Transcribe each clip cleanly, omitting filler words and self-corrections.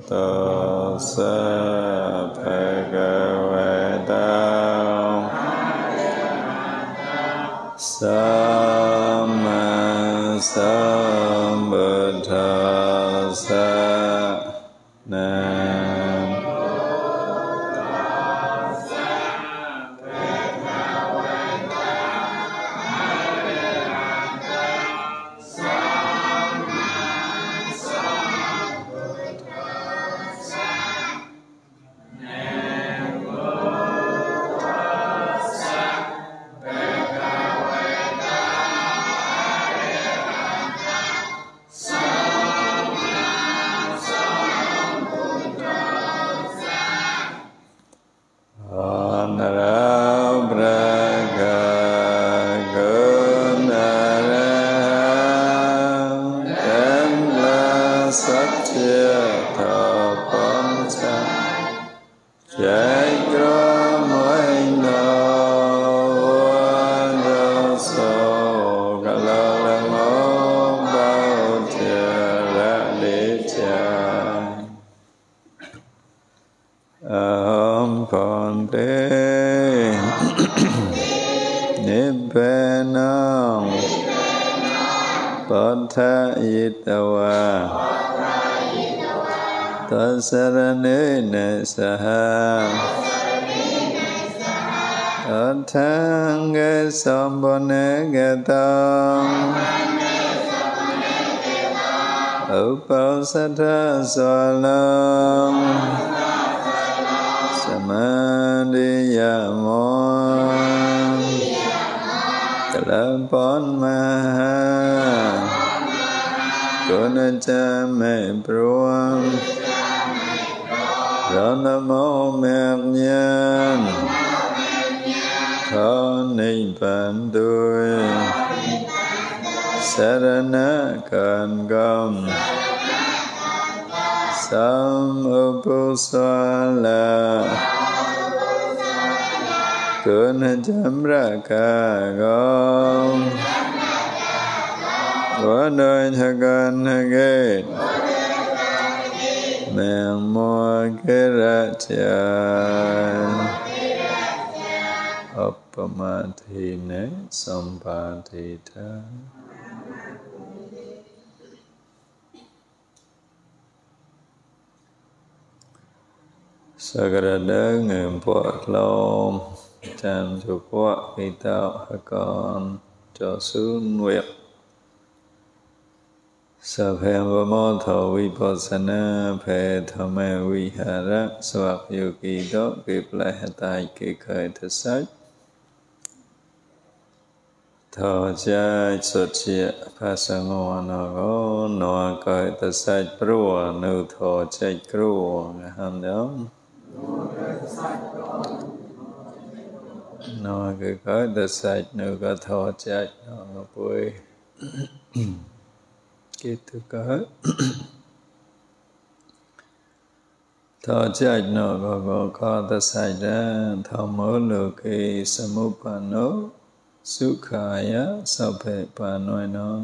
tassa bhagavata Samma Sambuddhassa Namo tassa bhagavata Arahata Samma Sambuddhassa Namo tassa bhagavata Arahata Samma Sambuddhassa Honorable Braga Gunara Demla Satya Tapancha Jai Gramoina Vandaso Galalamo Bhautya Raditya Aham Pante Nibbanam Pattha Yitawa Tasaranena Saha Athanga Sambhanagadam Upasatha Swalam Samadhiyamon Kalapon Maha Gunajame Pruam Ranamo Mernyan Tho Nibbân Đuôi Sarana Cần Gom Sam Upuswala Gunajamra Ca Gom Của đôi Thagan Haget Mèng Mua Kiracha Uppamathine Sampathita Sagrada Ngempok Lom Chan Chủ Quốc Kỳ Tạo Hạ Con Cho Xuân Nguyệt Saphem Vamo Thọ Vipassana Phê Thame Vihara Swak Yogi Đó Kịp Lại Hạ Tài Kỳ Khởi Thật Sách Thọ Chai Xuất Chia Phá Sa Ngô Nô Gô Nô Khởi Thật Sách Prua Nư Thọ Chai Krua Ngà Hàm Đóng Nô Khởi Thật Sách Nư Có Thọ Chai Nô Ngà Bùi Kết thúc hết Thọ Chai Nô Có Khó Thật Sách Ra Thọ Mô Lô Kỳ Samupano Sukhaya Sabhe Panoi Nó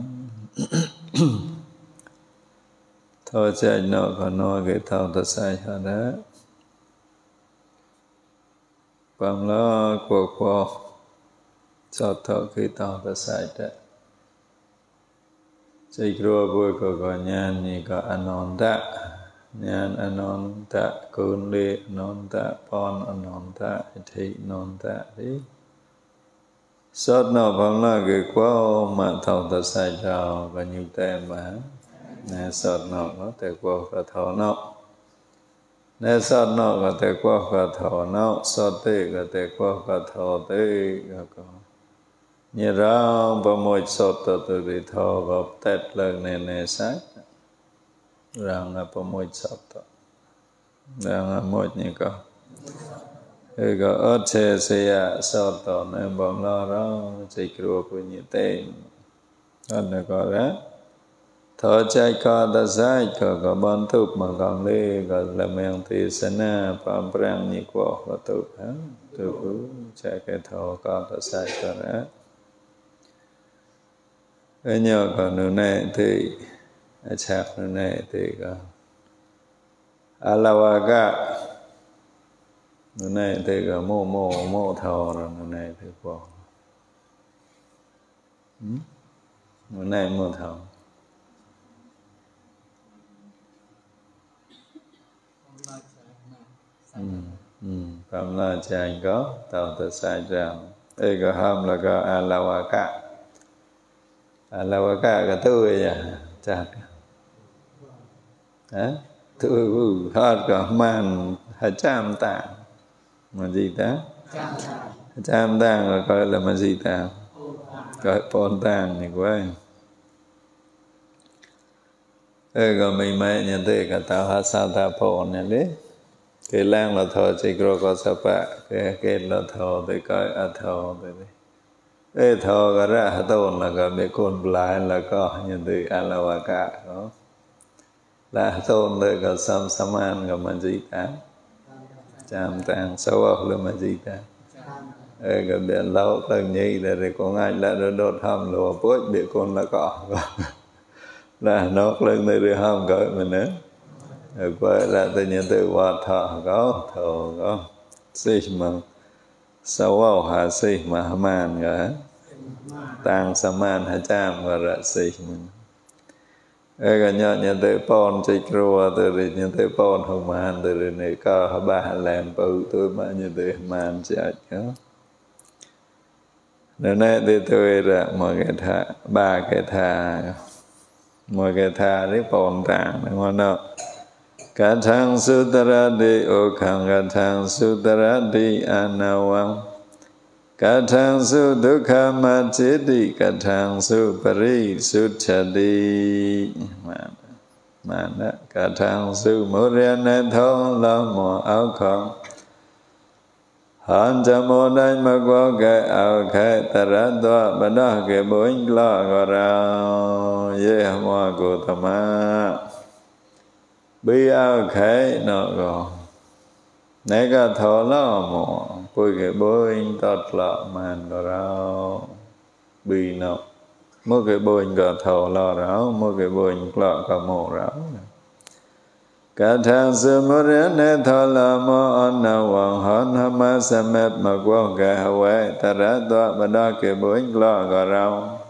Thọ Chai Nô Có Nô Kỳ Thọ Thật Sách Ra Bằng lo của cho thọ khi tao ta sai ra Chạy krua bùi có nhan ni có anonta Nhan anonta Côn lê anonta Pon anonta Thị anonta Đấy Sốt nó bằng lo cái quá mà thọ ta sai ra Và nhiều tên mà Nè sốt nó có thể qua và thọ nó Nè sốt nó có thể qua và thọ nó Sốt tê có thể qua và thọ tê Như ra bà môi sốt tự đi thọ và tết lần này nè sách Rằng là bà môi sốt Rằng là môi như có Thì có ớt chê xìa sốt tỏ nên bọn lo đó Chỉ kruo của như tên Ớt này có đó Thọ Chai Có Ta Sai Có bọn thúc mà còn lê Có là mẹng thị sân na Phạm prang nhị quả và thúc Thúc chạy cái thọ Có Ta Sai Có đó Cái nhờ có nữ này thì Chắc nữ này thì có Alawaka này thì có mô thọ rồi này thì có này mô thọ Phạm la chàng có tàu tự sai rằng đây có hôm là có Alawaka cái tôi à chạc hả tôi hết có man hả cham tạng mà gì ta cham tạng rồi coi là mà gì ta coi pon tạng này quá có mình mấy nhận thấy cả tao hát sao ta pon này đấy cái lang là thọ chỉ có sapa cái là thọ thì coi thọ thì thọ cái ra hạt tôn là cái mấy con lại là có nhận thấy Alawaka đó là tôn thì có saman có mà gì ta cham tạng sâu là mà gì ta cái biển lâu từng nhị là có ngay là đốt hầm lúa bối bị con là có là nó lên đây đi hầm cỡ mình nữa quay là tự nhiên từ qua thọ có xí mà sâu hà xí mà man cả tang saman hà cham và ra xí mình cái nhận tới pon chỉ rùa từ đi nhận tới pon hồng man từ đi này có ba làm bự tôi mà nhận tới man chạy đó nên này thì tôi là mọi cái thà ba cái thà mọi cái thà đấy pon tàng đúng không nào cả thang sutara đi ô khang cả thang sutara đi anawang cả thang su dukha ma chế đi cả thang su pari sutta đi mà đó cả thang su mô riêng nên thong lo mô áo khong hàn cha mô đáy mà qua cái áo khai tara toa bà đó cái bối lo gò rao ye hoa cô tama bi áo khai nó gò nãy cả thọ lo mô bôi cái bôi tọt lọ màn gò rao bi nó mỗi cái bôi gò thọ lo ráo mỗi cái bôi lọ cả mô ráo cả thang sư mô riêng nên thọ là mô ôn na hoàng hôn hâm ma sa mẹp mà qua cái hawaii ta ra toa bà đó cái bôi lọ gò rao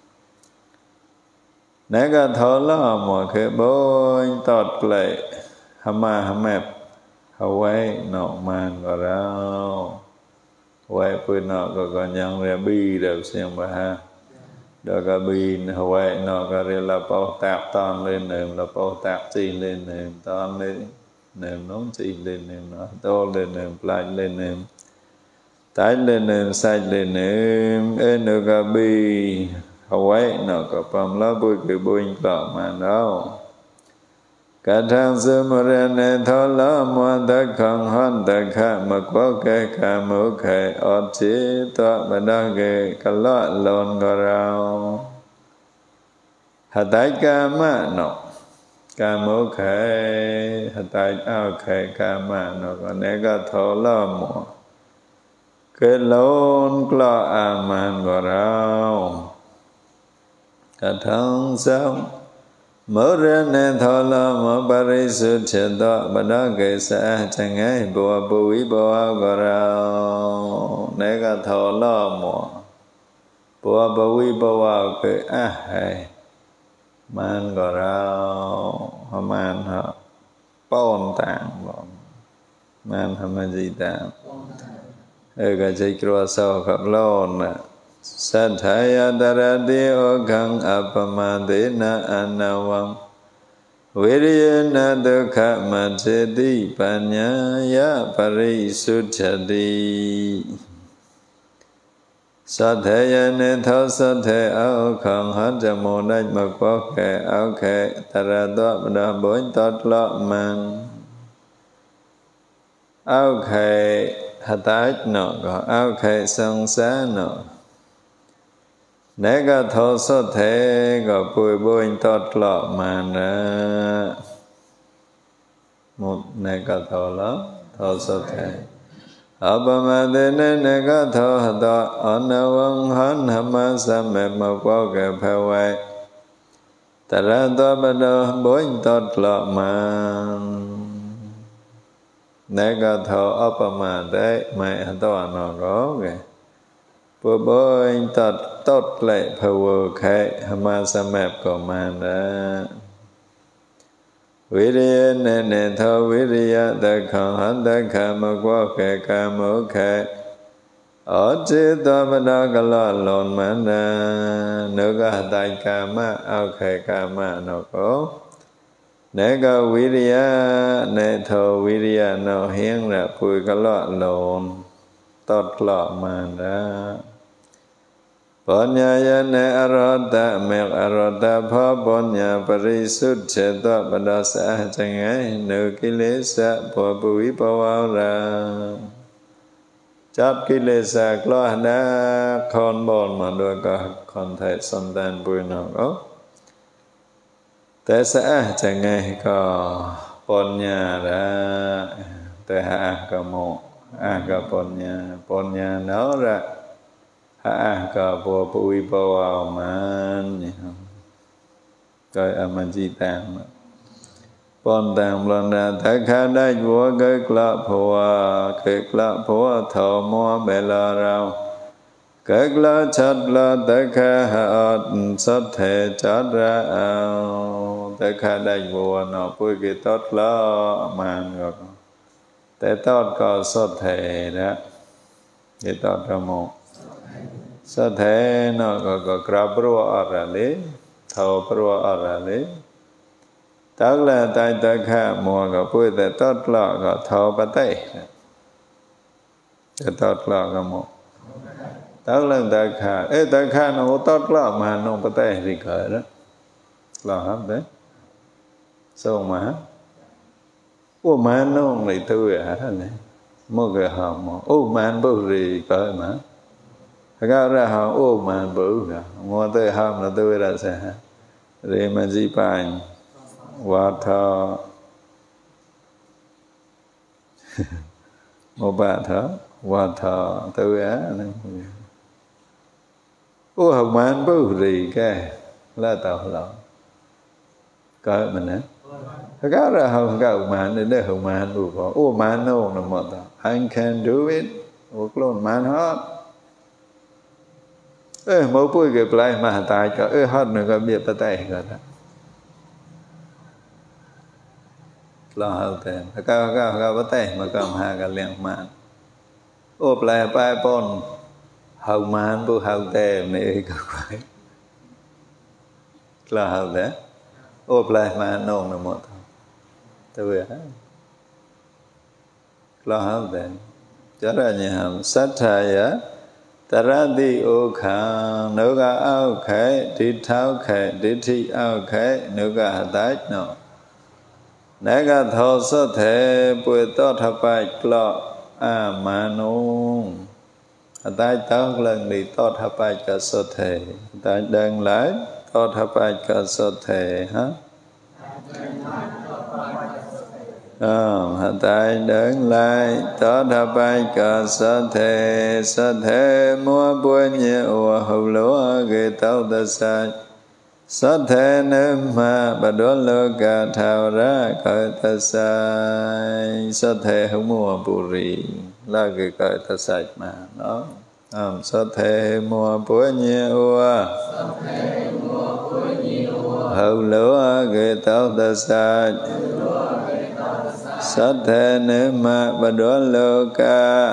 nãy cả thọ lo mô cái bôi tọt lại hâm ma hâm mẹp hawaii nọ màn gò rao hawaii bôi nọ có nhang ra bi đều xem bà ha đó cả bi hawaii nọ có ra là bao tạp toàn lên nệm là bao tạp chi lên nệm toàn lên nệm nóng chi lên nệm nó to lên nệm lại lên nệm tái lên nệm sai lên nệm ê nọ cả bi hawaii nọ có bầm lá bôi cái bôi lọ màn đâu cả thang sư mô riêng nên thọ lo mô ta khăn hôn ta khá mà có cái khá mô khai ọt chí tọa bà đó cái cả lọ lộn gò rao hà tái ca mạ nọ ca mô khai hà tái áo khai ca mạ nọ còn nè có thọ lo mô cái lộn lọ màn gò rao cả thang xong mô riêng nên thọ lo mô bari su chết đó bà đó kể xa chẳng ấy bùa bùi bùa gò rao nè có thọ lo mô bùa bùi bùa kể hay man gò rao họ man họ pon tạng man họ mà gì tạng cái chạy qua sau khắp lon nè Sathaya darati okang apamadena anawam Viriyena dukha majeti panyaya parisuddhati Sathaya ne thọ sathaya okang hanja mô đách mà có kẻ áo kẻ tarato đà bối tọt lọ mang áo kẻ hạ tách nọ có áo kẻ song xá nọ nè có thọ sốt thế có bùi bùi tọt lọ mà nè một nè có thọ lọ thọ sốt thế ở bà mà thế nè có thọ hạt tọ ở nà vong hân hâm ma sa mẹ mà qua kẻ phê quay ta ra tọ bà đô bùi tọt lọ mà nega tho opama đấy mai to nó có kìa bố bố anh tốt lại power khai hama samep của man đó Viriya nene tho viriya ta khang hắn ta khả mơ quá khe ca mơ khe ở chế toa bà đa ca lo lộn mà na nữ ca tài ca ma ao khe ca ma nó có nè ca viriya nè tho viriya nó hiến ra bùi ca lo lộn tốt lọ mà ra Panya ne arata mek arata pha panya parisutcheta padasa changai nu kilesa po bui pawa ra chap kilesa klo na khon bon mà đôi cả khon thai santan bui nó có te sa changai có panya ra te ha ka mo a ka panya nó ra ka po bui pawa man coi aman chi tang pon tang lon ra ta kha dai vua cái phua thọ mo bè la rau cái la chát la ta kha ha sát thể chát ra ta kha dai vua nó bui cái tốt lo man rồi te tốt có sát thể đó cái tốt ra một sát thể nó có grab pro ở đây thầu pro ở đây tức là tại ta kha mua có bui te tốt lo có thầu ba tay te tốt lo có một tức là ta kha nó tốt lo mà nó ba tay thì khởi đó lo hấp đấy sao mà ô mà nó lại tôi hả này mua cái hòm ô mà bự gì cởi mà cái ra hòm ô mà bự cả mua tới hòm là tôi ra sẽ rồi mà gì phải water một bạn thở water tôi á ô hòm mà bự gì cái là tao lo cởi mình á cái ra hòm cái mà để hòm mà bự có ô mà nó là một I can do it ô luôn mà hết mỗi buổi cái play mà tài cho hết nữa có biết ta tay rồi đó lo hơn tiền cái bắt tay mà cầm hai cái liền mà ô play bay pon hậu màn bu hậu tè này có phải lo hơn đấy ô play mà nông là một tôi á lo hơn tiền cho ra nhà sát thai á Tarati okha nuga aukhe ditthau khe dithi aukhe nuga hatai no nega tho so the pui to thapai klo a manu hatai tao lần đi to thapai ka so the tại đang lại to thapai ka so the ha tại đơn lại tó đa bài cả sa thế mua bùa nhiều hậu lúa gây tao ta sa thế nên mà bà đó lơ cả thảo ra cởi ta sa thế không mua bù rì là cái cởi ta sai mà nó sa thế mua bùa nhiều hậu lúa gây tao ta sát thế nên mà bà đó lô ca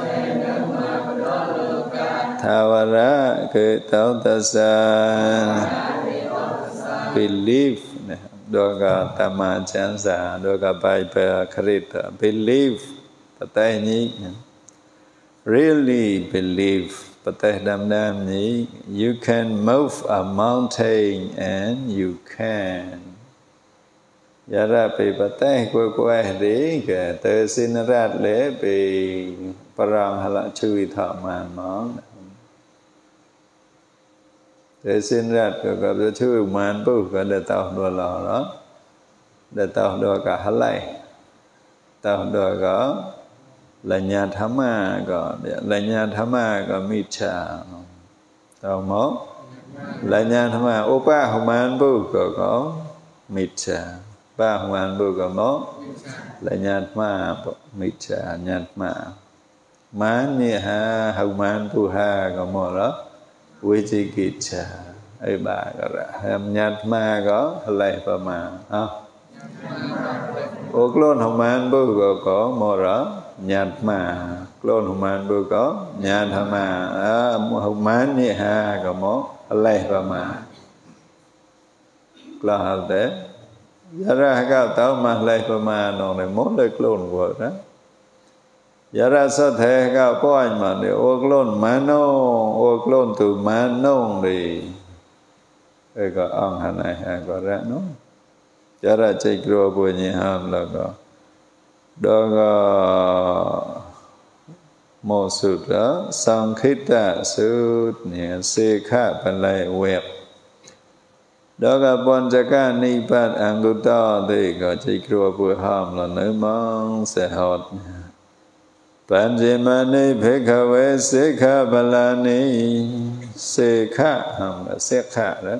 thảo ra cái tao ta sa believe đôi cả tama chán sa đôi cả bài bè khrit believe patay nhí really believe patay đam đam nhí you can move a mountain and you can Dạ ra bị bà tế quay đi kể tự xin ra lễ bị bà ràng hà lạ chui thọ màn món tự xin ra gặp chui màn bù cả để tao đùa lò đó để tao đùa cả hà lạy tao đùa có là nhà thám à có là nhà thám à có mít trà tao mốt là nhà thám à ô ba hồng màn bù có mít trà ba hồng an bù có mó là nhạt ma mị trà nhạt ma má nhẹ ha hồng an bù ha có mó đó quý chi kỳ trà ấy bà có ra nhạt ma có lại và mà ô clone hồng an bù có mó đó nhạt ma clone hồng an bù có nhạt ma hồng an nhẹ ha có mó lại và mà là hal thế giờ ra cao tao mà lại và mà nó này mốt lại clone của đó giờ ra sao thế cao có anh mà để ô clone mà nó ô clone từ mà nó thì cái có ông hà này hà có ra nó giờ ra chạy qua buổi nhị ham là có đó có một sự đó sang khít ta sự nhẹ xe khác bên lại web đó là bọn cha ca ni bát anguta thì có chỉ kêu buổi ham là nơi mong sẽ hot Panjimani bhikkhave sikha balani sikha ham là sikha đó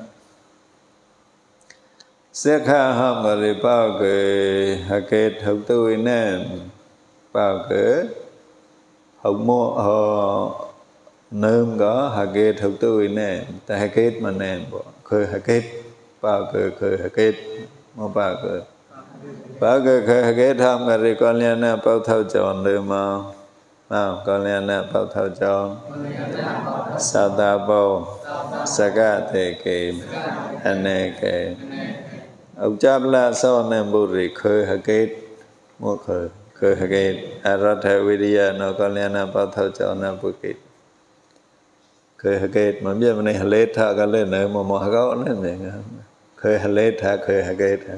sikha ham là đi bao cái hake học tôi nên bao cái học mua nơm có hake học tôi nên ta hake mà nên khơi hake bao cái khơi hake mua bao cái khơi hake tham cái đi con liên na bao thâu tròn được mà con liên na bao thâu tròn sao ta bao saka te ke ane ke ông chap la so nem buri khơi hake mua khơi hake aratha vidya nó con liên na bao thâu tròn na bukit khơi hake mà biết mình này lết tha cái lên này mà gõ lên này khơi lết tha khơi hake tha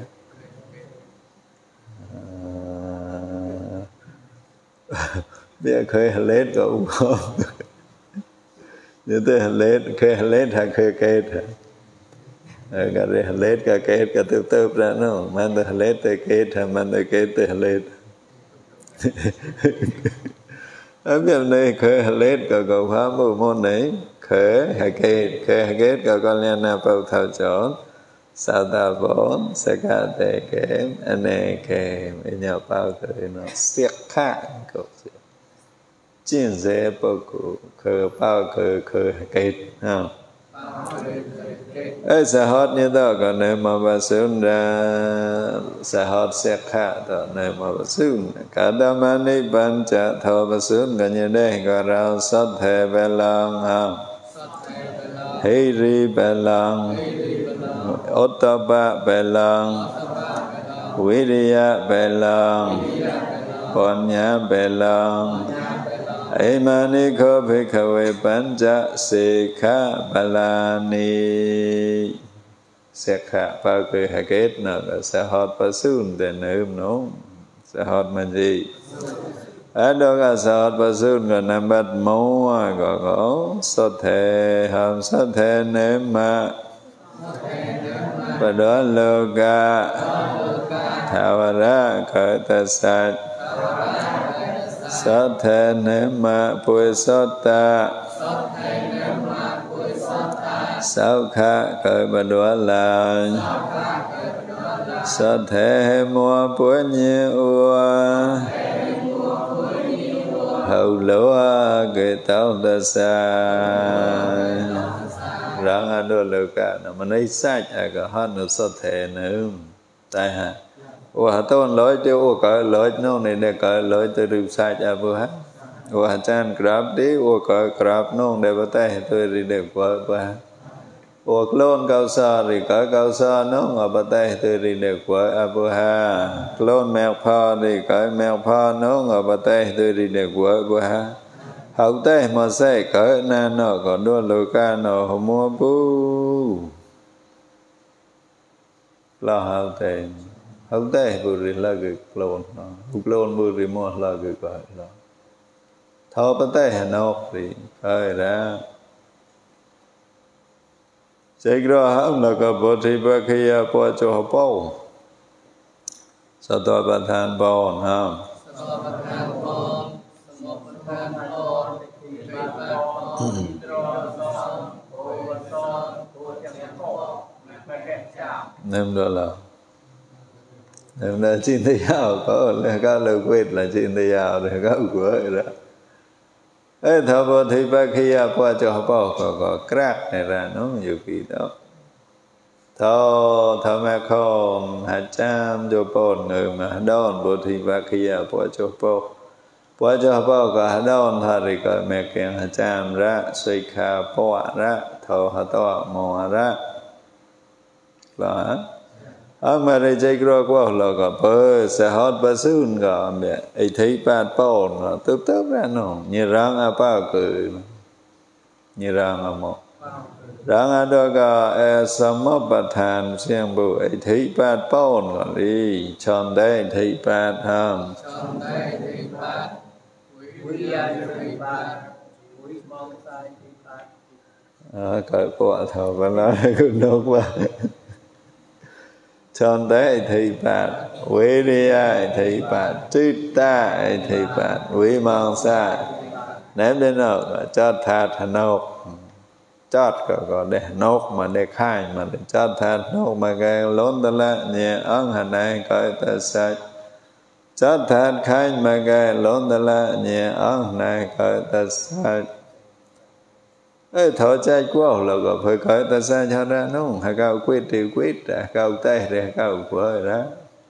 biết khơi lết có ủng hộ như thế khơi lết tha khơi kê tha cái này lết cái kê cái từ ra nó mang từ lết tới kê tha mang từ kê tới lết ở biết này khơi lết có phá mưu môn này khơi hake con liên na bao thâu chốn sao ta vốn sẽ cả thể kém anh này kém nhau bao thời nó siết khác câu chuyện chuyên dễ bao cụ khờ bao khờ hake không ấy xã hội như đó còn nếu mà bà xuống ra xã hội sẽ khác đó nếu mà bà xuống cả đám anh ấy bán trả thọ bà xuống gần như đây có rau sốt thề về lòng không hí ri về lòng ottapa về lòng viriya về lòng panya về lòng Emani ko bhikkhave pancha sikha balani sikha bao cái hake nó là sẽ hot pasun để nơm nó sẽ hot mà gì ở đó là sẽ hot pasun còn năm bát máu có sát thể ham sát thể nếm mà và đó loka thawara khởi ta sát sát thể nếm mà bùi sát ta sáu khá khởi bà đóa là sát thể mua bùi nhiêu hầu lúa cái tao ta sai răng ăn đồ lúa cả nó mà lấy sách có hát nó sát thể nữa tại hả và tôn lối tiêu cởi lối nó này để cởi lối từ được sai cho vừa hát và chan grab đi cởi grab nó để bắt tay tôi đi được qua clone cao sa thì cởi cao sa nó ngồi bắt tay tôi đi được qua vừa ha clone mèo pha thì cởi mèo pha nó ngồi bắt tay tôi đi được qua ha học tay mà say cởi na nó còn đua lùi ca nó mua bu lo học tay không thể buri lagi clone buri mo lagi coi đó thao bắt tay hà nội thì coi ra chạy ra ham là có bố trí bác khi qua cho họ bao sao tôi bắt than bao ha nem đó là là chín thì giàu có lời quyết là chín thì giàu thì có của đó ấy thọ bồ thì ba khi qua cho bao có crack này ra nó nhiều kỳ đó thọ mà không hạt cham cho bồn người mà đòn bồ thì ba khi qua cho bao có hạt đòn thì có mẹ kiện hạt cham ra xây khá bỏ ra thọ hạt to mò ra là mà đây chơi qua là có bơ sẽ hót bơ xương có mẹ ấy thấy bát bồn nó tớp ra nó như răng bao cử như răng một răng đó có sớm bát than xem bù ấy thấy bát bồn có đi tròn đây thấy bát ham tròn đây thấy bát quý thấy bát quý mong sai thấy bát cởi quả thầu và nói cũng đâu qua tròn đấy thì bạn quý đi ai thì bạn chít ta thì bạn quý mong xa ném đến nốt chót thạt nốt chót có để nốt mà để khai mà để chót thạt nốt mà cái lớn ta là nhẹ ấn hành này coi ta sai chót thạt khai mà cái lớn ta là nhẹ ấn này coi ta sai thọ trai của là có phải coi ta sai cho ra nó hay cao quyết thì quyết ra cao tay ra cao của đó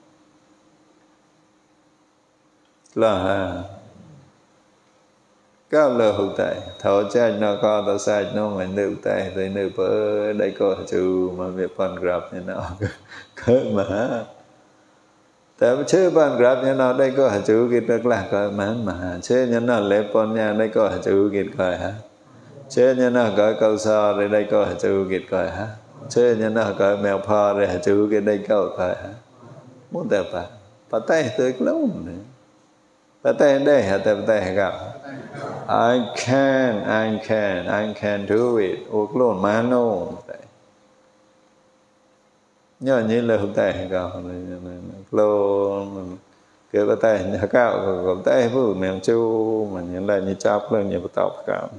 là cao lờ hữu tay thọ trai nó có ta sai nó mình nêu tay thì nêu bữa đây có chữ mà việc phần gặp như nó cỡ mà tại chứ phần gặp như nó đây có chữ kia rất là cỡ mà chứ như nó lép con nhà đây có chữ kia cỡ hả chế nhân nó có câu so rồi đây có chữ kiệt coi hả chế nhân nó có mèo pho rồi chữ cái đây câu coi hả muốn tập bắt tay tới lâu này bắt tay đây hả tập tay gặp I can do it ước luôn mà nó nhớ như là hôm tay gặp luôn cái bắt tay nhà cao còn tay vừa mèo chu mà như là như chắp lên như tóc cả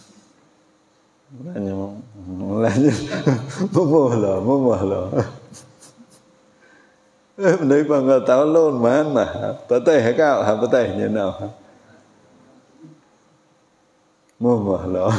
là như mua lò đấy bằng người tao luôn mà bắt tay hay cao hả bắt tay như nào hả mua lò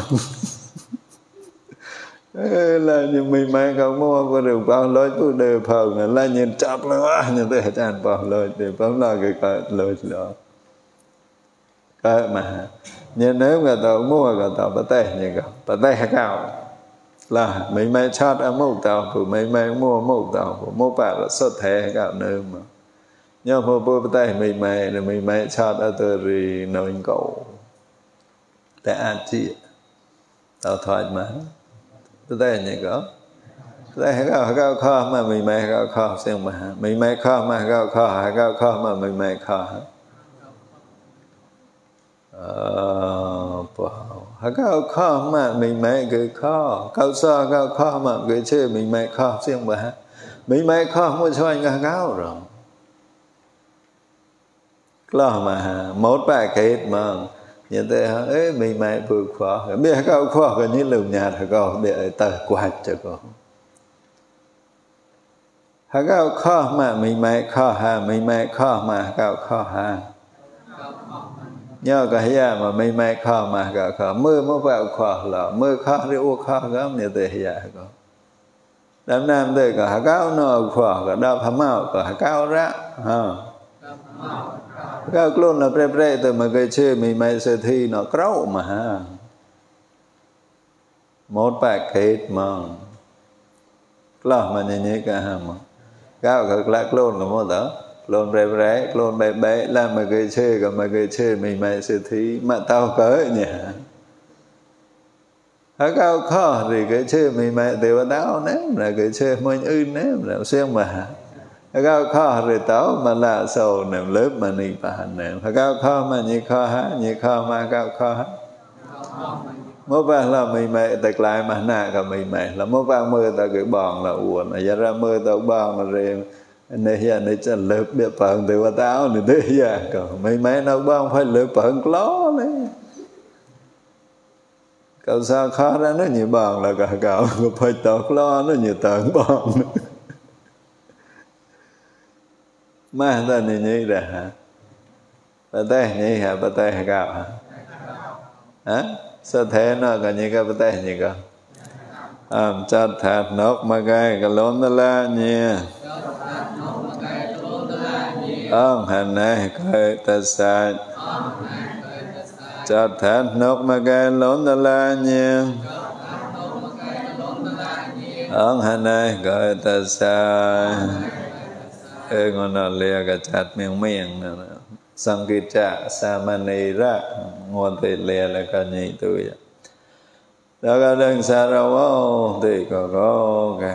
là như mình mang không mua có được bao lối cứ đều phần là nhìn chắp lên quá như thế chán bao lối để bấm lo cái lối đó cái mà nhưng nếu người ta mua người ta bắt tay như vậy bắt tay hay cao là mấy mấy chót ở mốc tàu của mấy mấy mua mốc tàu của mốc bạc là xuất thế hay cao nơi mà nhưng mà bắt tay mấy mấy chót ở từ gì nơi cậu để ăn chị tao thoại mà bắt tay như vậy đây hay cao kho mà mấy mấy cao kho xem mà mấy mấy kho mà cao kho mà mấy mấy kho cao kho mà mình mẹ cái kho cao so cao kho mà cái chơi mình mẹ kho xem mà mình mẹ kho mua cho anh cao rồi lo mà một bài kết mà như thế ấy mình mẹ vừa kho biết cao kho cái như lùm nhà thằng con để tờ quạt cho con cao kho mà mình mẹ kho mình mẹ kho mà cao kho nhớ cái gì mà mấy mấy kho mà cả kho mưa mới vào kho là mưa kho đi uống kho gắm như thế vậy có đám nam đây cả cao nó kho cả đáp hàm mạo cả cao ra ha cao luôn là pre từ mà cái chơi mấy mấy sẽ thi nó kéo mà ha một bài kết mà lo mà như cả hàm cao cả lạc luôn là một đó luôn rẻ luôn bé làm mà cái chơi cả mà cái chơi mình sẽ thấy mà tao cỡ nhỉ hả cao kho thì cái chơi mình đều tao ném là cái chơi mình ném là xem mà cao kho thì tao mà là sầu ném lớp mà nị bàn ném cao kho mà như kho mà cao kho mỗi vàng là mình tạch lại mà nạ cả mình là mỗi vàng mơ ta cái bòn là uổng là ra ra mơ tao bòn là rồi này hiện nay chân lớp biết phần từ qua tao này thế giờ còn mấy nó băng phải lớp phần ló đấy cậu sao khó ra nó nhiều bằng là cả cậu phải tọt lo nó nhiều tận bằng mà ta như ra hả bà tay như hả bà tay gạo hả sao thế nó còn như cái bà tay như cơ chặt thạt nóc mà gai cái lốn ta la nhia hành này coi ta sai chặt thạt nóc mà gai lốn ta la nhia hành này coi ta sai ngon nó lia cái chặt miệng sang kỳ trả sa mani ra ngon thì lia là cái nhị tuổi đó cái đơn xa đâu thì có cái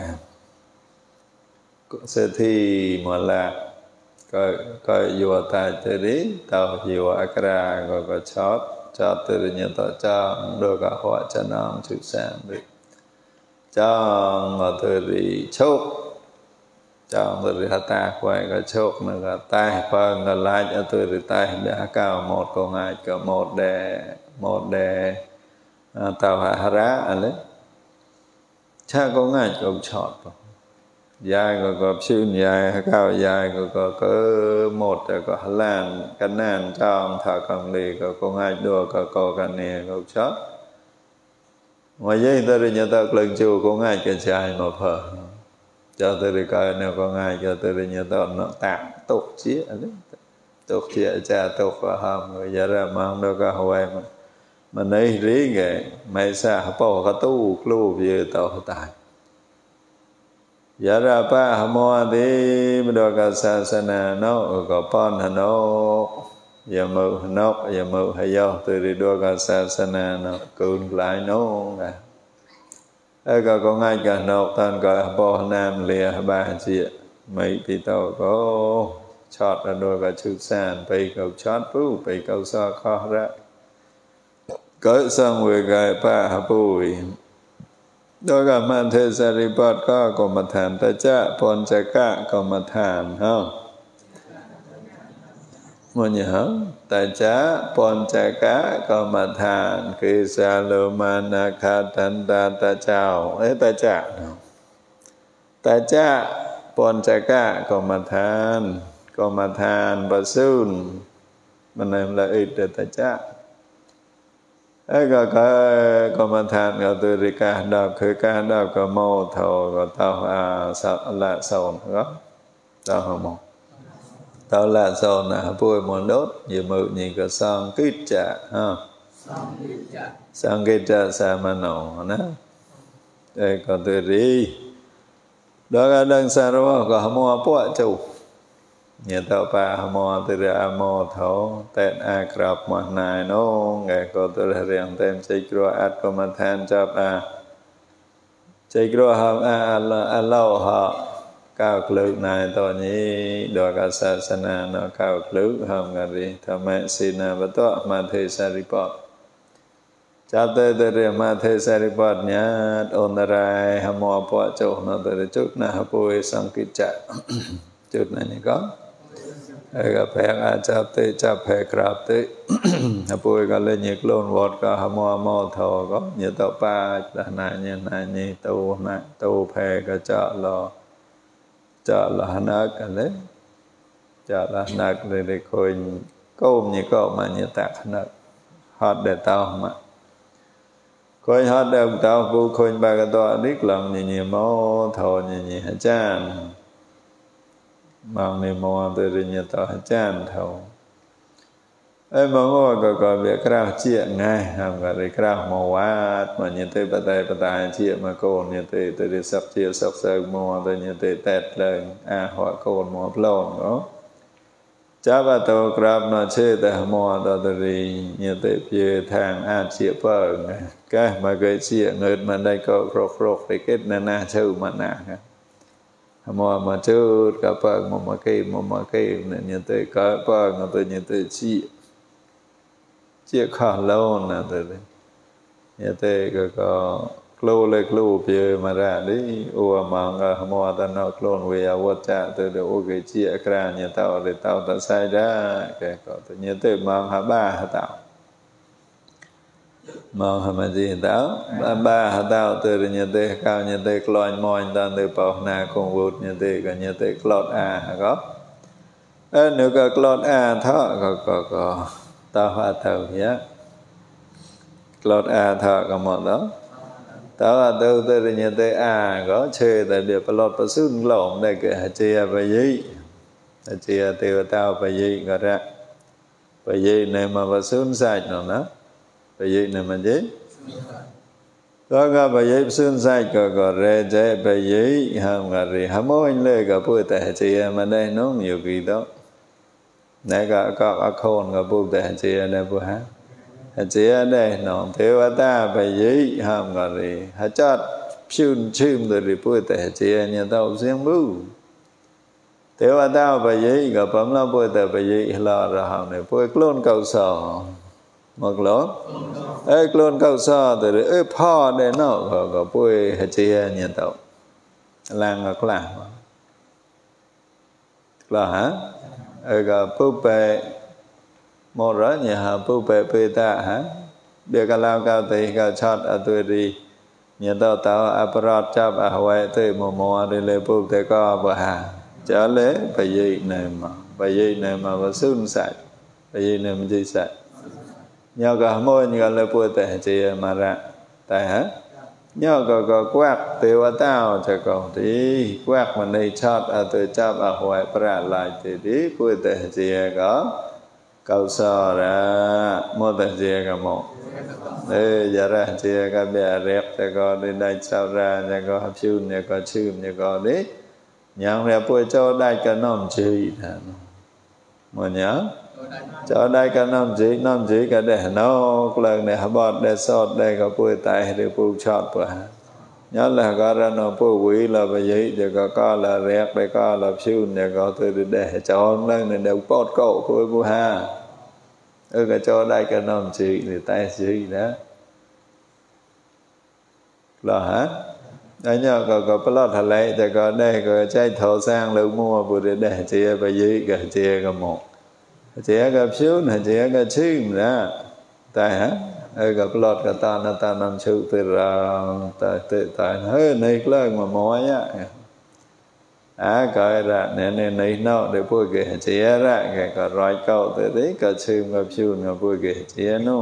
sẽ thi mà là coi vua tài tới đi tàu vua akra có chót từ nhà tàu cho đôi cả họ cho nó chịu sản đi cho ngồi từ đi chốt cho từ đi ta quay cái chốt nữa tay phần là lại cho từ đi tay đã cao một con ai có một đề tàu hạ rá anh đấy cha có ngay cũng chọt dài có xuyên dài cao dài có một có lan cái nàn trong thở cầm lì có ngay đùa có cái này có chót ngoài vậy tôi đi nhà tôi lần chiều có ngay cái dài mà phở cho tôi đi coi nếu có ngay cho tôi đi nhà tôi nó tạm tục chia đấy tục chia cha tục và hòm người giờ ra mà không đâu có hoài mà nấy rí cái mấy xa bỏ cái tu lưu về tàu tài giờ ra ba mua thì mới được cái sa sana nó có pon hà nó giờ mượn hay do từ đi đua cái sa sana nó cún lại nó nè có ngay cả nộp tan có bỏ nam lìa ba chị mấy bị tàu có chọt là đua cái chữ sàn bị cầu chót phú bị cầu so khó ra cỡ xong về gai pa hả bùi đôi cả man thế saripot có mà thàn ta cha pon cha ka có mà thàn không mọi người hả ta cha pon cha ka có mà thàn khi sa lô mana kha tan ta chào ấy ta cha pon cha ka có mà thàn và sun mình em là ít để ta cha có mà than có từ đi ca đào khơi ca đào có mô thầu có tao lạ sồn đó tao hả mô tao lạ sồn là bùi môn đốt như mự nhìn có xong kít chạ ha xong kít chạ xa mà nổ ná đây có từ đi đó là đơn xa đó có hả mô bó chủ nhà tao pa mo từ ra mo thấu tên a krap mà này nó ngày có từ riêng tên chạy qua ắt có mà than cho pa chạy qua ham a lâu họ cao lực này tôi nhí đòi cả sa sana nó cao lực ham cái gì tham mẹ xin và to mà thầy saripot cha tê từ riêng mà thầy saripot nhá ôn ra ham mo po chỗ nó từ chút na bôi sang kít chạ chút này có cái phèn chắp phèn krap tê bôi cái lên nhiệt luôn vọt cái mo thầu có nhiệt tàu pa là này tu phèn cái chợ là hana cái đấy chợ là hana để coi câu như câu mà nhiệt tạc hana hot để tao mà coi hot để tao vô coi ba cái to đít lần nhiều máu thầu nhiều hết chan mang niệm mô từ đi nhà tao chan thầu ấy mà ngồi có việc ra chia ngay ham cái ra mô vát mà như thế bắt tay chia mà cô như thế từ đi sắp chia sắp sơ mô từ như thế tẹt lên họ cô mô lộn đó chá bà tô krap nó chê tại mô từ đi như thế phía thang chia phở cái mà cái chia ngợt mà đây có rộp thì kết na chư mà nạ mà chút cả phần mà cái như thế cả phần từ như thế chia khó lâu nè từ như thế có clue phía mà ra đi mà ta nó clone về vật cha từ đầu cái chia ra như tao để tao ta sai ra cái có từ như thế mà ba tao mong hàm gì tao ba tao từ như thế cao như thế clone mòn ta từ bảo na cùng vụt như thế có như thế clone có nếu có clot thọ có tao hoa thầu nhá clot thọ có một đó tao hoa thầu tới nhà tới có chơi tại địa clot bớt xương lỏng đây cái chia về gì chia tiêu tao về gì có ra về gì này mà bớt xương sạch nó đó về gì này mà gì đó cái về gì xương sạch có rễ chế về gì ham cái gì ham môi lên cái bữa tại chia mà đây nó nhiều kỳ đó này có khôn có bút để chia đây bữa ha chia đây nó thiếu ta phải gì ham cái gì hết chót chun chim rồi bút để chia nhà tao riêng bút thiếu ta phải gì có bấm lo bút để phải gì lo rồi ham này bút clone cầu sò một lỗ clone cầu sò từ pho đây nó có bút chia nhà tao lang có là hả cái bút bè một rất nhiều bút bè bê ta hả biết cái lao cao thì cái chót ở tuổi đi nhà tao apparat chắp ở Hawaii tới mùa đi lấy bút thì có bữa hà chả lẽ phải gì này mà vào xương sạch phải gì này mình gì sạch nhau cả môi như cái lấy bút thì chỉ mà ra tại hả nhau có quạt tiêu tao cho con thì quạt mà này chót ở tuổi chắp ở Hawaii para lại thì đi bút thì chỉ có câu sò ra một tờ chia cả một giờ ra chia cả bè rẹp cho con đi đây sao ra cho con hấp chun cho con chum cho con đi nhận ra bữa cho đây cả nón chỉ mà nhớ cho đây cả nón chỉ cả để nó lần này hấp bọt để sọt đây có bữa tay để bữa chọt bữa nhớ là có ra nó bữa quý là bây giờ cho có là rẹp để có là chun để có từ để cho lần này đều bọt cậu của bữa ha cái cho đây cái nón chỉ thì tay chỉ đó là hả đấy nhờ có plot thật lấy thì có đây có chạy thổ sang lưu mua vừa để chia bây giờ cái chia cái một chia cái phiếu này chia cái chim đó tại hả cái plot cái ta nằm chịu từ ra tại hơi này lên mà mỏi á coi ra này nó để bôi cái chia ra cái có rồi câu tới đấy cái chim cái phiếu nó bôi cái chia nó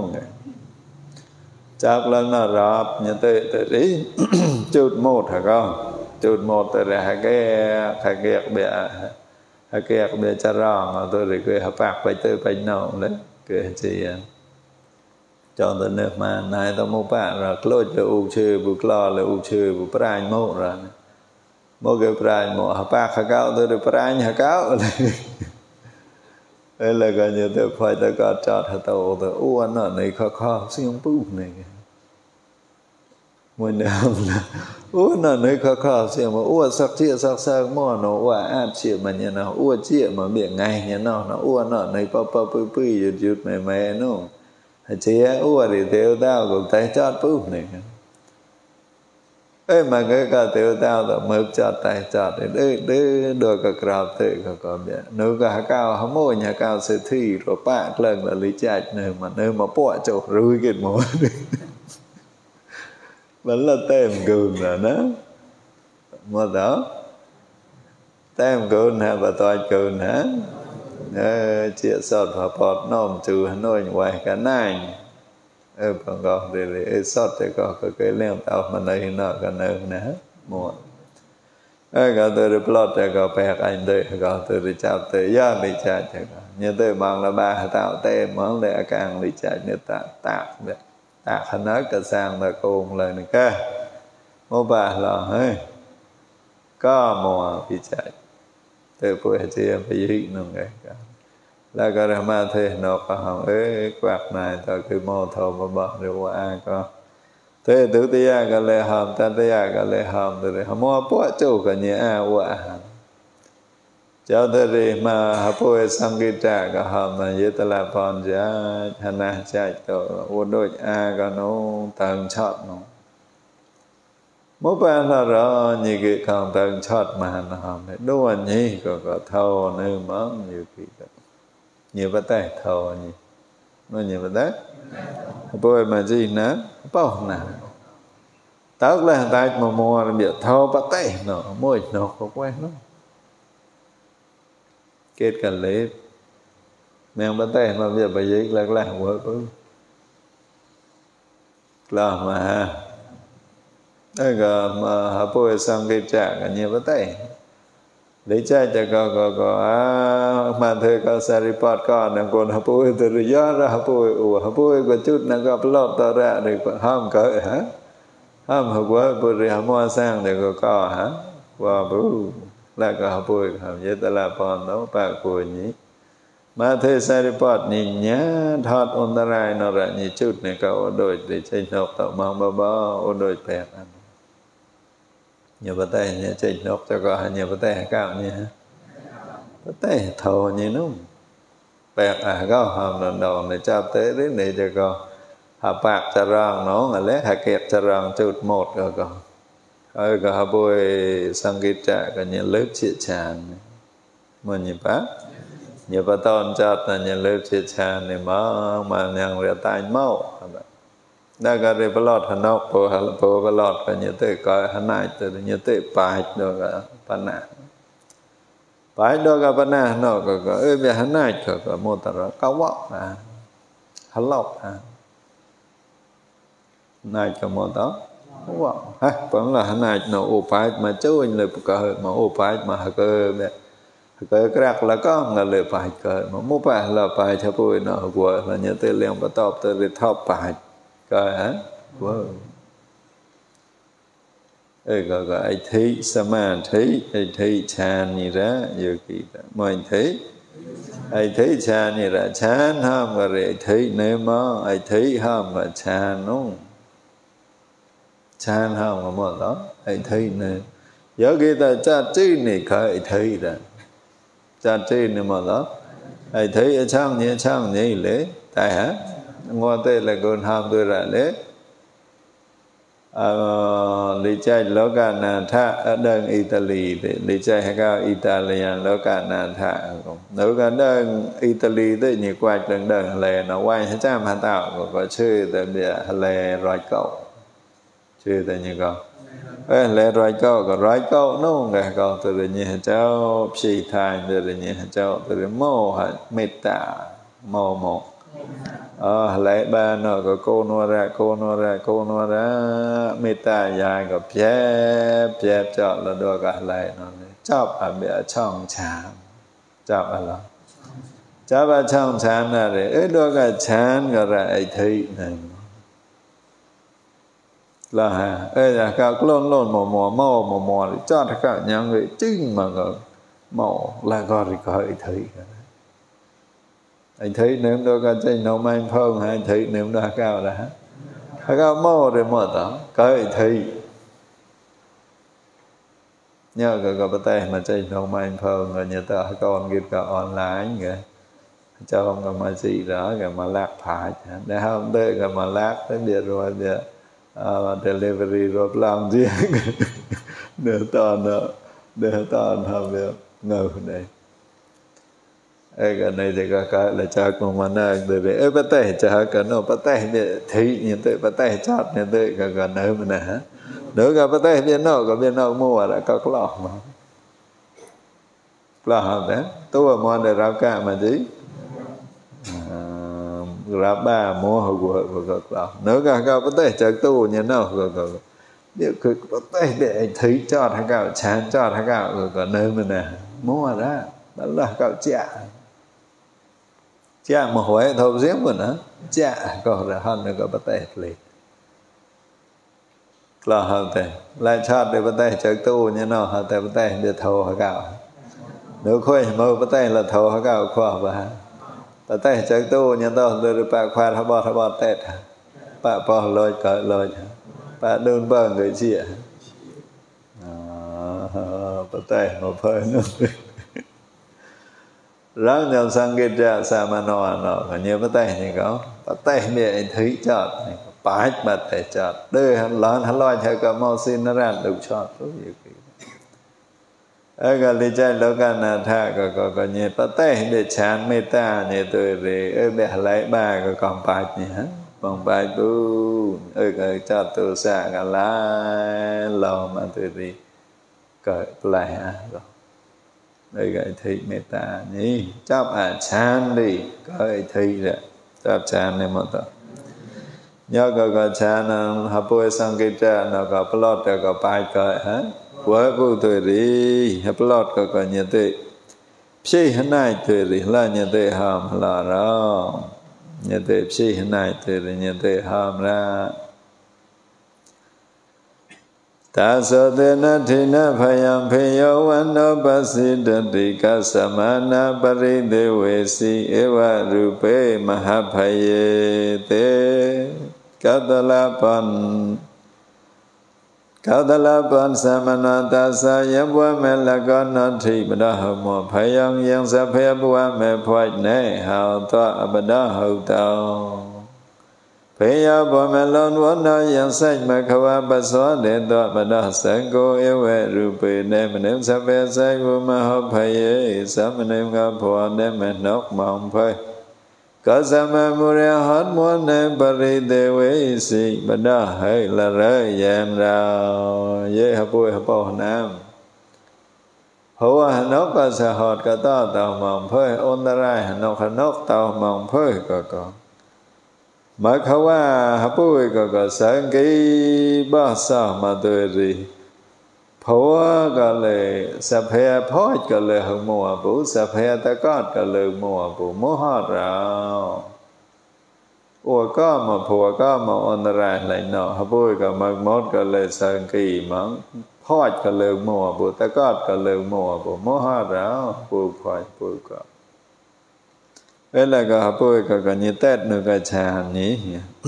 chắc lần nó rập như tới đấy chút một hả con chút một tới là cái bè cha rong tôi để cái hấp bạc phải tới phải nấu đấy cái gì cho tới nước mà này tao mua bạn rồi lôi cho u chơi bu clo là u chơi bu prai mộ rồi mộ cái prai mộ hấp bạc hả cao tôi được prai hả cao đây là coi như tôi phải tôi có chọt hả tàu tôi uốn nó này khó xiên bù này mình nào là uốn nó này khó xiên mà uốn sắc chia sắc sang mò nó uốn ăn chia mà như nào uốn chia mà miệng ngay như nào nó uốn nó này pa pui chút mày nó chia uốn thì theo tao cũng thấy chọt bù này mà cái tiêu tao là mực chọt tay chọt để đưa cái cào tự có biết nếu cả cao hâm môi nhà cao sẽ thi rồi bạc lần là lý chạy nơi mà bỏ chỗ rui cái mỏ vẫn là tem cừn rồi đó mà đó tem cừn hả và toàn cừn hả chia sọt và bọt nôm trừ Hà Nội ngoài cả này bằng gọt để sót để có cái leo tao mà này nó cái nơi nữa mua cái tôi được plot để có bẹt anh đây có tôi được chào tới giờ đi chạy như tôi bằng là ba tạo tê món để càng đi chạy như tạc hắn nói cả sang là cùng lời này cơ mua bà là hơi có mùa đi chạy từ buổi chiều phải gì nó nghe cả là cái là mà thế nó có hỏng quạt này tao cứ mô thầu mà bỏ được qua có thế thứ tia cái lệ hòm ta tia cái lệ hòm từ đấy mua bỏ chỗ cái nhà qua cho tới đi mà hấp bôi sang cái trà cái hòm mà như ta làm phòn giá hana chạy tổ uốn đôi cái nó tầng chót nó mỗi bạn là rõ như cái còn tầng chót mà nó hòm đấy đua nhỉ có thâu nơi món như cái nhiều vấn đề thầu nhỉ nó nhiều vấn đề bôi mà gì nữa bao nào tao là tay mà mua bị thầu bắt tay nó môi nó có quen nó kết cả lết men bắt tay mà bây giờ là vợ là mà đây là mà họ bôi sang cái trả cả nhiều bắt tay lấy trái cho có mà thôi có saripot có nè còn họ bôi từ rồi gió ra họ bôi có chút nó có lọt tao ra để ham cỡ hả ham họ bôi rồi họ mua sang để có hả và bố là có họ bôi ham vậy ta là pon đó bạc bôi nhỉ mà thế saripot nhìn nhá thọt ôn ta rai nó ra như chút này có đôi để chơi nộp tạo mang ba ôn đôi bẹt ăn nhiều bắt tay nhiều chơi nộp cho có nhiều bắt tay cao như bắt tay thầu như nó bẹt có hòm lần đầu này cho tới đến đây cho có hà bạc cho rong nó là lấy hà kẹt cho rong chút một rồi có hà bôi sang cái trả có nhiều lớp chia tràn mà nhiều bác nhiều bà tôn chợt là nhiều lớp chia tràn này mà nhàng rửa tay máu đã có thể bà lọt hà nọc bố bà lọt có nhiều tới coi hà nạch từ nhiều tới bạch đồ cả bà nạ bạch đồ cả bà nạ nó có ơi về hà nạch có một tờ đó cao bọc hà lọc nạch có một đó cao bọc vẫn là hà nạch nó ổ bạch mà chú anh lời cờ mà ổ bạch mà hà cơ cái rạc là có là lời bạch cờ mà mua bạch là bạch cho bùi nó của là nhớ tới liền bắt tọp tới để thọc bạch coi hả wow gọi ai thấy sama thấy ai thấy chan như ra giờ kỳ mình thấy ai thấy chan như ra chan ham và ai thấy nếu mà ai thấy ham và chan nó chan ham mà mở đó ai thấy nên giờ kỳ ta cha chứ này ai thấy ra cha chứ này mà đó ai thấy ở trang như lẽ tại hả ngoan tê là con ham tôi ra lẽ lý trai lỗ cả nà thạ ở đơn Italy thì lý trai hay cao Italian lỗ cả nà thạ nếu cả đơn Italy tới nhiều quạt đơn lề nó quay hết trăm hạt tạo có chơi tại địa lề rồi cậu chơi tại nhiều cậu lề rồi cậu có rồi cậu nó nghe cậu từ nhiều cháu psi thai từ nhiều cháu từ mô hả meta mô một lại ba nó có cô nó ra meta dài có phép chọn là đôi cả lại nó chọc ở bia trong chán chọc ở đó chọc ở trong chán là để đôi cả chán gọi là ai thấy này là là các lôn mò để cho các nhà người chinh mà mò là gọi ai thấy anh thấy nếu đó có chơi nấu mang phong hay thấy nếu đó cao đã cao mô rồi mở đó cái thấy nhớ có bắt tay mà chơi nấu mang phong rồi nhà ta con kia có online kìa cho ông có mà gì đó cái mà lạc phải để không tới cái mà lạc tới địa rồi địa delivery rồi làm gì để toàn hợp được ngầu đây cái này thì có là cha con mà nói để bắt tay cha cái nó bắt tay để thấy như thế bắt tay chót như thế cái nơi mà nè nếu cái bắt tay bên nó mua là có lọ mà lọ đấy tôi mà để rau cả mà gì rau ba mua của lọ nếu cái bắt tay cha tu như nó điều cứ bắt tay để thấy chót hay cả chán chót hay cả cái nơi mà nè mua ra đó là cậu chả mà hỏi thâu giếm của nó chả có là hơn nữa có bắt tay liền là hơn thế lại chót để bắt tay chơi tu như nó hơn thế bắt tay để thâu hả cậu nếu khôi mơ bắt tay là thâu hả cậu khoa và bắt tay chơi tu như tôi được bà khoa thà bò tết bà bò lôi cỡ lôi bà đơn bờ người chị bắt tay một phơi nữa ráng nhau sang cái cha sa ma nó nhiều bắt tay như có bắt tay để thấy chọt bái bắt tay chọt đưa hắn lo cho cả mau xin nó ra được chọt tốt gì cái lý trai lâu cả nà tha có nhiều bắt tay để chán meta như tôi để để lấy ba có còn bái nhỉ hả còn bái tu cái chọt tu xa cả lá lo mà tôi đi cởi lại hả đây cái thị mê ta nhỉ chấp chan đi cái thị đấy chấp chan này mà ta nhớ cái chan hấp bôi sang cái cha nó cái plot cái bài cái hả với phụ tuổi đi hấp plot cái như thế phi hình này tuổi đi là như thế ham là đó như thế phi hình này tuổi như thế ham ra ta so te na thi na phayam phiyo vano pasidati kasamana paride vesi eva rupe mahaphaye te Kaudalapan samanata sa yabwa me lakana thi badahamo phayam yang sa phayabwa me phwaj ne hao toa abadahau tao Phaya Bhamelon Vana yang sanh mà khawa baswa để tọa bà đa sang cô yêu vệ rupi để mà nếm sa phê say vô ma hộp phaya sa mà nếm ngà phua để mà nốc mong phơi có sa ma mure hót muốn nếm bari đề vế si bà đa hơi là rơi dèm rào dễ hấp bùi hấp bò nam Hùa hà nốc có sa hột có to tàu mong phơi ôn ta rai hà nốc tàu mong phơi có mà khâu hấp bùi có sáng ký ba sa mà tôi đi phô có lệ sa phê phói có lệ hồng mùa bố sa phê ta có lệ mùa bố mô hót rào ủa có mà phùa có mà ôn ra lại nọ hấp bùi có mật mốt có lệ sáng ký mà phói có lệ mùa bố ta có lệ mùa bố mô hót rào bố phói bố có Vậy là có hấp bùi có như tết nữa có chàn nhỉ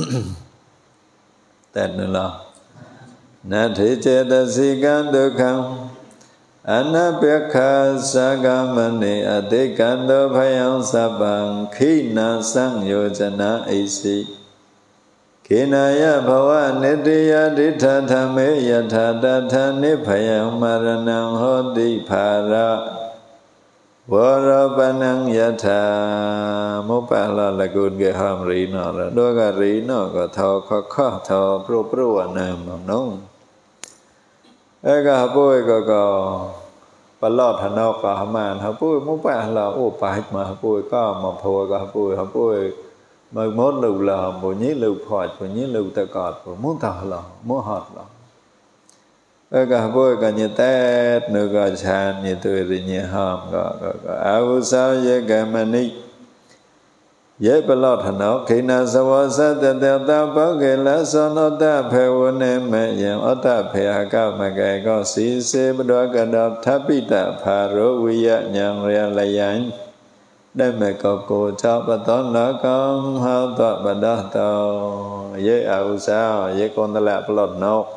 Tết nữa là Na thi chế ta si can được không Anapekha sagamani adhikando phayam sabang Khina sang yojana isi Kinaya bhava nidriya ditha thame yatha datha nipayam maranang hodi phara Varapanang yatha Mopa là gôn ghê hòm rỉ nọ ra Đôi gà rỉ nọ có thọ khó thọ pro pro nàm nông Ê gà hả bôi có bà lọt hà nọ có hả màn hả bôi Mopa là ô bà hạch mà hả bôi có mà phô có hả bôi mà mốt lưu là hả bôi nhí lưu phọt bôi nhí lưu ta cọt bôi muốn thọ là muốn họt là Cả bôi cả như tết nữa cả chan như tôi thì như hòm có áo sao với cả mani với bà lọt hẳn ốc khi nào sao vô sát theo ta bảo kê lá son ớt ta phê vô nêm mẹ dạng ớt ta phê hạ cao mà kê có xí xê bà đoá cả đọc tháp bí tạ phá rô vi dạ nhàng rìa là dành đây mẹ có cô cho bà tón đó con hao tọa bà đó tàu với áo sao với con ta lạc bà lọt nốc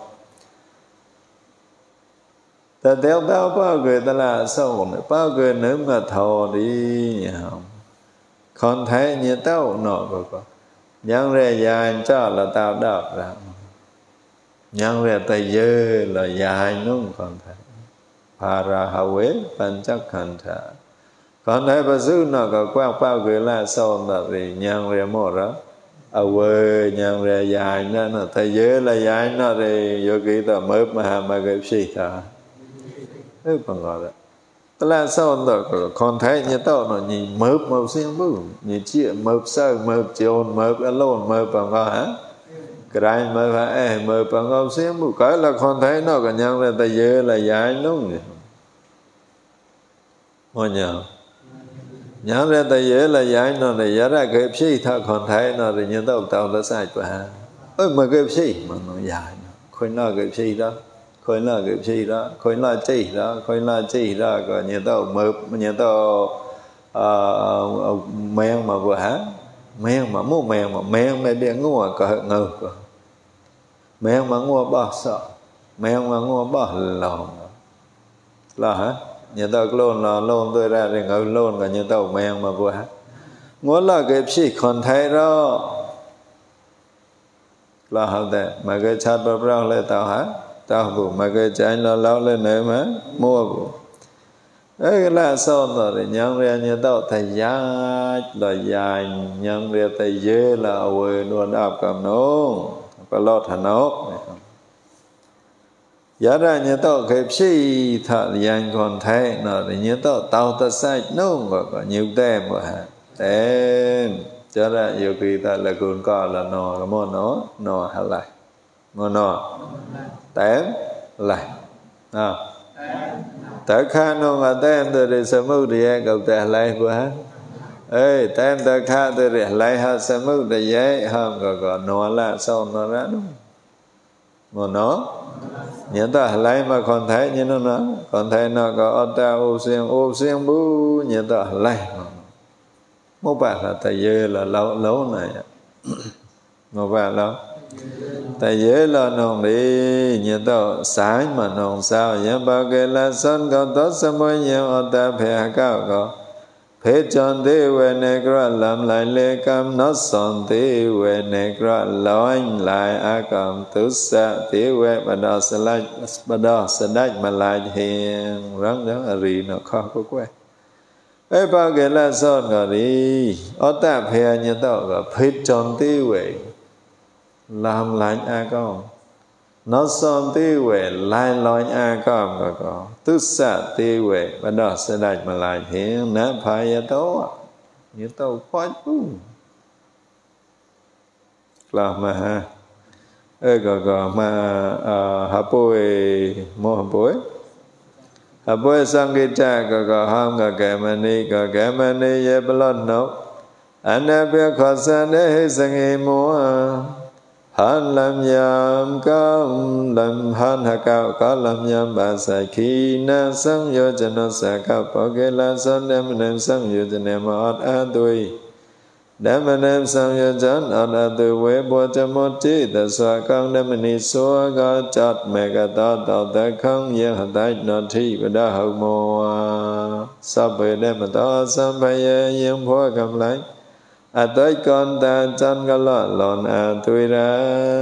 ta theo tao bao người ta là sâu nữa bao người nếu mà thò đi không con thấy như tao nọ có nhang re dài cho là tao đọc ra nhang re tay dơ là dài đúng con thấy para hawe panchakhantha con thấy bà sư nọ có quang bao người là sâu là thì nhang re mò đó awe nhang re dài nó tay dơ là dài nó thì vô kỹ ta mớp mà cái gì ta bằng gọi là ta là sao đó con thấy như tao nó nhìn mớp xem bự nhìn chia mớp sao mớp chiôn mớp alone mớp bằng gọi hả cái mớp hả mớp bằng gọi xem bự cái là con thấy nó cả nhau là ta dơ là dài đúng rồi mọi nhờ nhớ ra ta dơ là dài nó này giá ra cái gì thôi con thấy nó thì như tao nó sai quá mà cái gì mà nó dài khôi nó cái gì đó khôi là cái gì đó khôi là chỉ đó còn như tao mượp như tao men mà vừa hả men mà mua men mà men này đi ngua có ngư men mà ngua bỏ sợ men mà ngua bỏ lòng là hả như tao lôn tôi ra thì ngư lôn còn như tao men mà vừa hả ngua là cái gì còn thấy đó là hả thế mà cái chát bắp rau lên tao hả tao bù mà cái trái nó lao lên nữa mà mua bù ấy là sao rồi thì nhân ra như tao thầy giá là dài nhân ra thầy dê là quê luôn áp cầm nốt và lót hà nốt giờ ra nhớ to cái phi thọ dành còn thế nó thì nhớ to tao ta sai nông có nhiều tem mà tem cho ra nhiều khi ta là còn có là nó là món nó hay lại món nó tem lại à tại khá nó mà tem từ để sớm mưu thì cầu tại lại quá ê tem từ khá từ để lại ha sớm mưu để dễ không có nó là sao nó ra đúng mà nó nhớ ta lấy mà còn thấy như nó còn thấy nó có ở ta ô xiên bú nhớ ta lấy một bạn là tại dễ là lâu này một bạn lâu tại dễ là nông đi nhớ ta sáng mà nông sao nhớ bao cái là sân có tốt sao mới nhiều ở ta phải cao có phê chọn thế về này ra làm lại lê cam nó son thế về này ra lói lại a cầm tứ sa thế về bà đo sẽ đách mà lại hiền rắn rắn ở rì nó khó có quay ấy bao cái là son gọi đi ở ta phê như tao gọi phê chọn thế về làm lại a cầm nó son thế về lại lói a cầm có tứ sa thế về bà đo sẽ đách mà lại hiền nã phải tao như tao khoái bún là mà ha có mà hà bôi sang cái cha có ham cái mani ye balon no anh em biết khó san để hết sang em mua han làm yam cam làm han hạ cao có làm yam bà sa khi na sang yo chân nó sa cao bỏ cái la san đem sang yo chân em ọt a tuổi đem em sang yo chân ọt a tuổi về bộ cho một chi ta xoa con đem ni xoa có chặt mẹ cả tao ta không yên hạt tay nó thi và đã hậu mồ sao về đem mà tao sao bây giờ yên phó cầm lấy à tới con ta chân có lọn à tuổi ra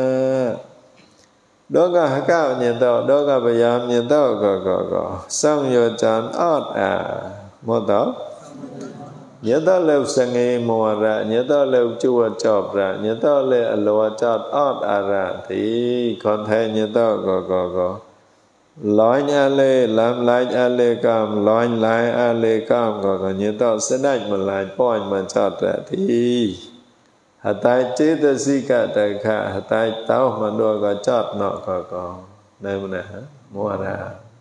đó có hạ cao nhìn tao đó có bây giờ nhìn tao có xong rồi chân ót à mô tao nhớ tao lêu sang nghi mùa ra nhớ tao lêu chua chọp ra nhớ tao lêu lùa chọt ót à ra thì con thấy nhớ tao có lói a lê làm lại a lê cam lói lại a lê cam có như tao sẽ đánh mà lại point mà chọt ra thì hạt tay chế ta si cả tại khả hạt tay tao mà đôi có chọt nọ có đây mà nè mua ra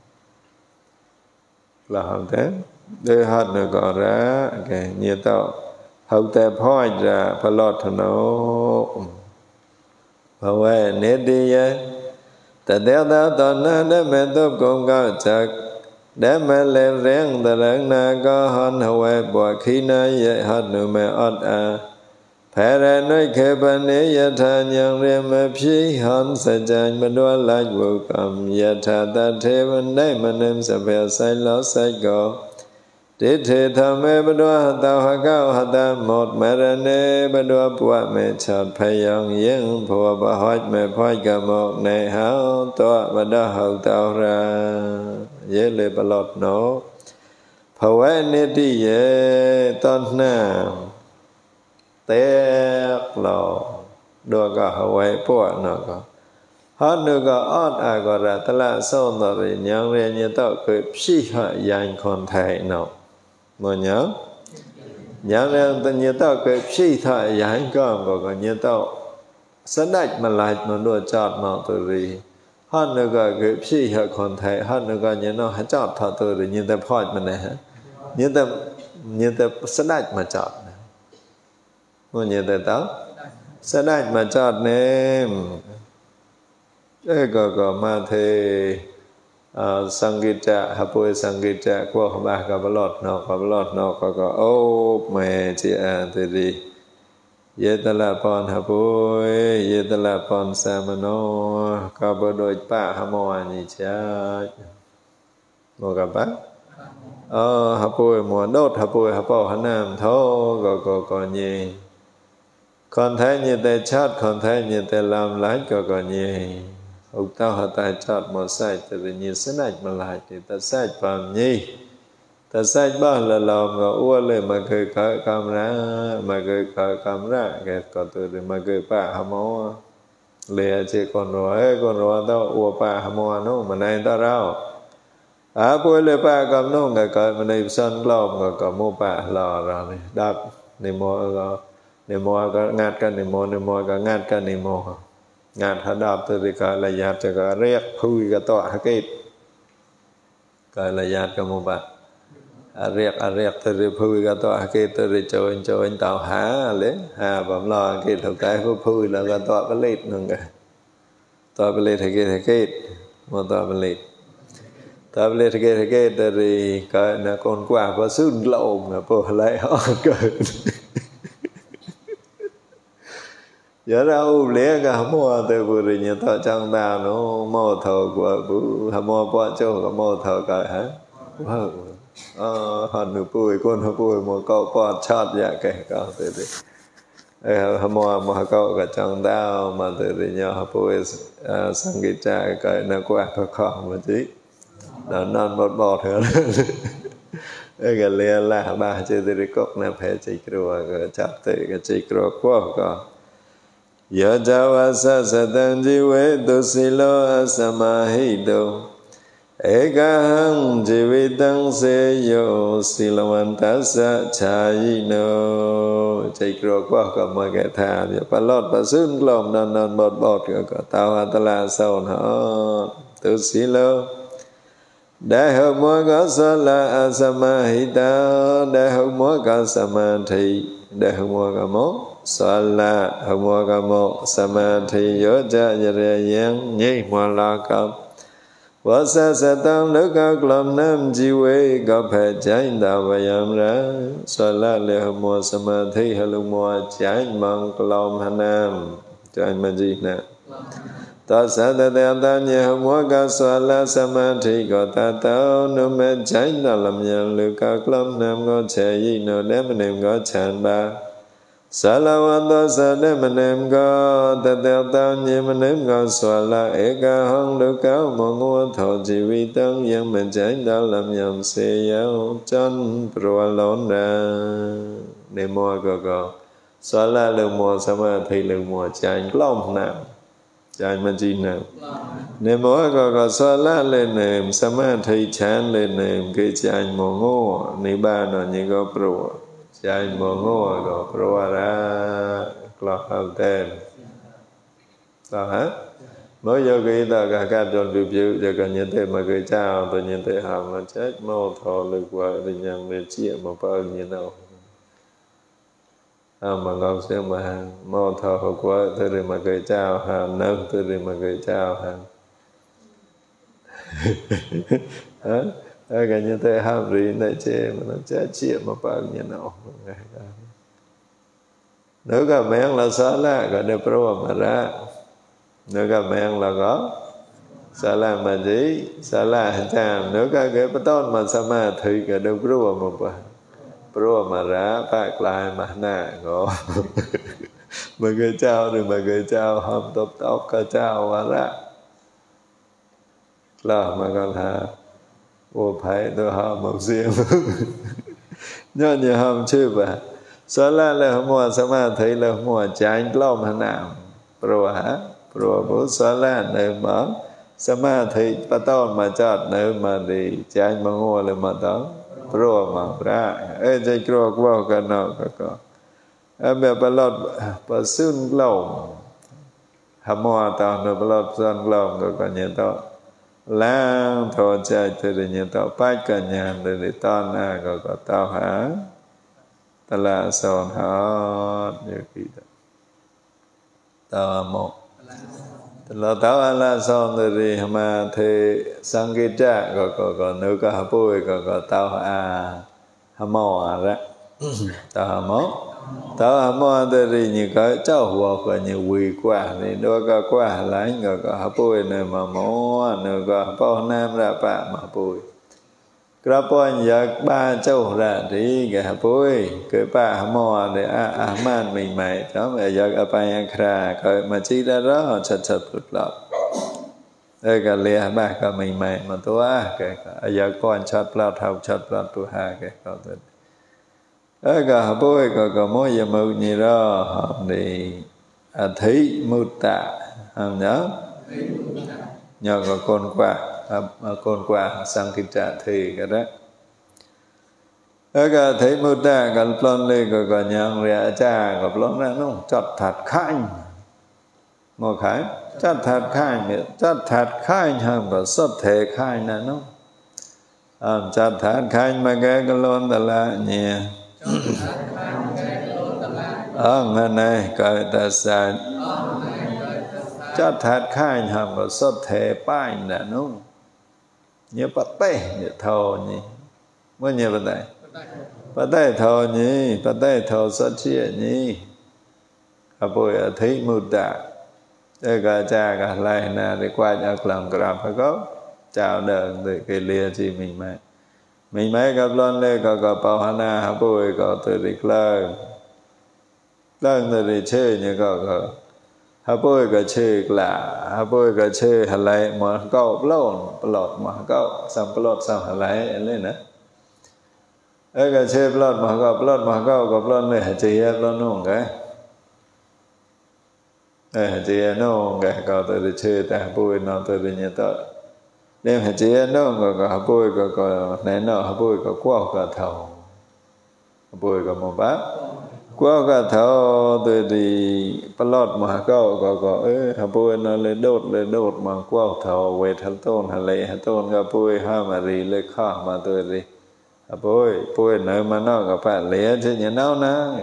là không thế đưa hạt nữa có ra cái như tao hậu tè point ra phải lọt nó và về nét đi vậy ta đeo ta tận na để mẹ tốt cùng cao chặt để mẹ lên rèn ta lên na có hơn hậu bỏ khi na vậy hết nữa mẹ ót à phải ra nói khế ban ấy ya tha nhang riêng mẹ phi hơn sẽ chạy mà đua lại vô cầm ya tha ta thế vấn đề mà nem sẽ về sai lỡ sai gò để thế thầm mẹ bà đua hạt tao hạt cao hạt ta một mẹ ra nê bà đua bùa mẹ chọt phải dòng yên phùa bà hỏi mẹ phoi cả một này háo tọa bà đua hậu tao ra dễ lệ bà lọt nổ phá quay nê đi dễ tôn nào tét lò đua cả hậu quay bùa nó có hết nữa có ót à có ra ta là sâu nó rồi nhang ra như tao cứ phi hạ dành còn thầy nó mà nhớ rằng ta nhớ tao cái phi thải giải con có nhớ tao sẵn đạch mà lại mà đùa chọt nó từ gì hơn nữa cái phi hạ còn thầy hơn nữa nhớ nó hãy chọt thọ từ rồi như ta phoi mà này như ta sẵn đạch mà chọt mà nhớ ta tao sẵn đạch mà chọt nè có mà thề Sanggita hapui sanggita kwa ba ka balot no ko ô mẹ chị à thì đi yetala pon hapui yetala pon samano ka bo doi pa hamo ani cha mo ka ba hapui mo đốt hapui hapo hanam tho có nhì con thấy như thế chát con thấy như thế làm lái có nhì ông tao hạt tài chọt một sai từ như thế này mà lại thì ta sai phạm nhi ta sai ba là lòng ngõ ua lên mà cười cởi camera cái có từ mà cười pa hamo lìa chỉ con rồi tao ua pa hamo nó mà này tao rau bôi lìa pa cầm nó ngày cởi mà này sân lom ngày cởi mua pa lò rồi đáp niệm mô có ngạt cái niệm mô có ngạt cái niệm mô ngạt hạt đáp từ thì cởi là giặt cho có riết phui cái tọa hạt kết cởi là giặt cái mô pa riết từ thì phui cái tọa hạt kết từ thì cho anh tao há lấy bấm lo cái thực cái phui là cái tọa cái lít nương cái tọa cái lít hạt kết một tọa cái lít ta beli thege dari na con qua và sưng lộn là po lại họ cười giờ đâu lẽ cả mua từ vừa rồi nhà thợ trong ta nó mua thợ của bữa mua qua chỗ có mua thợ cả hả hòn nụ bùi con nụ bùi mua cậu qua chót dạ cái cậu từ từ mua cậu cả trong ta mà từ từ nhà bùi sang cái cha cái nó qua khó mà chứ non bọt nữa cái lìa là ba chơi từ cốc nè phải chơi cua cái chắp từ cái chơi cua quá có giờ cháu asa satang jiwe tu silo asamahito ekahang jivitang seyo silawantasa chayino chơi cua quá có mọi cái thà giờ pa lót pa sưng lom non bọt có tao atala sầu nó tu silo đại hợp mua có sa la asamahita đại hợp mua có samadhi đại hợp mua có một sa la hợp mua có một samadhi yo cha yare yang nhị mua la cấp vợ sa sa tăng nước các lâm nam chi quê có phải trái đạo và yam ra sa la le hợp mua samadhi hợp mua trái mong lâm hà nam trái mà gì nè ta sa ta ta nhẹ mua ca xoa la samadhi có ta tao nó mê cháy ta làm nhận lưu các lâm nam có trẻ gì nó đem mình em có chán ba sa la văn ta sa đem mình em có ta tao nhẹ mình em có xoa la e ca hông lưu cáo một ngô thọ chỉ vi tăng dân mình cháy ta làm nhận xe giáo chân pro lón ra để mua có xoa la lưu mua samadhi lưu mua cháy lòng nào chai mà chi nào nếu mỗi có xoa lá lên nệm samadhi chán lên nệm cái chai mồ ngô ni ba nó như có pro chai mồ ngô có pro ra lo hal tem đó hả mới vô cái ta cả các trong review cho cả những thế mà cái chào tôi những thế học nó chết mô thọ lực qua thì nhằm về chia mà bao nhiêu nào mà ngọc sẽ mà mô thọ quá tôi đi mà cái chào hàng nâng tôi đi mà cái chào hàng cái như thế học gì này chê mà nó chết chia mà bao nhiêu nào nếu cả men là xóa là có được pro mà ra nếu cả men là có xóa là mà gì xóa là chàm nếu cả cái bắt tôn mà sao mà thì có được pro mà bao pro mà ra bạc lại mà nè ngộ mà cái chào rồi mà cái chào hâm tóc cái chào mà ra là mà còn thà ô phải tôi hâm một riêng nhớ như hâm chưa bà số là hôm qua sao mà thấy là hôm qua trái lom hả nào pro hả pro bố số là nơi mở sao mà thấy bắt đầu mà chọt nơi mà đi trái mà ngô là mà đó pro mà ra chơi pro qua cái nào có bây giờ lót bà xương lồng hàm hoa tao nó bà lót xương lồng có nhiều tao lang thọ chạy từ nhiều tao bách cả nhà từ ton có tao hả ta là son hết như kỳ tao một là tao là son từ mà thì sang cái cha có nữ có bôi có tao hàm hoa ra tao hàm hoa từ như cái cháu hoa có như quỳ quả thì đôi có quả lánh có bôi nơi mà mỏ nơi có bao nam ra bạ mà bôi cái bao nhiêu ba cháu ra thì cái bôi cái bạ hàm hoa để man mình mày đó mà giờ ở bên kra cái mà chỉ ra đó chật phật lọ đây cái lìa ba cái mình mày mà tôi cái giờ con chật lọ thâu chật lọ tôi cái con tôi cái bôi có mỗi giờ mưu như đó thì thấy mưu tạ nhớ nhờ có côn qua sang kinh trả thì cái đó cái thấy mưu ta cái plon lên cái nhang ria cha cái plon ra nó chặt thật khanh một cái chặt thật khanh hơn và sắp thể khanh là nó chặt thật khanh mà cái lon ta là nhẹ ngày này cái ta sai chặt thật khanh hơn và sắp thể bay là nó nhớ bắt tay nhớ thầu nhỉ mới nhớ bắt tay thầu nhỉ bắt tay thầu sát chia nhỉ bồi thấy mưu ta cái cha cái lại là để qua cho làm cái làm phải có chào đời từ cái lia gì mình mấy gặp luôn lên có bảo hana bồi có từ đi lên từ đi chơi như có bồi có chơi là bồi có chơi hả lại mà có lọt mà có xong lọt xong hả lại lên nữa cái chơi lọt mà có lọt này chỉ lọt nông cái chỉ nó cái có từ đi chơi ta bồi nó từ đi nhà tớ đem hạt chỉ nó có bồi có này nó bồi có qua có thầu bồi có một bát qua có thầu từ đi lọt mà có bồi nó lên đốt mà qua thầu về thằng tôn hạt lệ hạt tôn có bồi ha mà đi lên kho mà từ đi bồi nơi mà nó có phải lẽ chứ nhà nó nè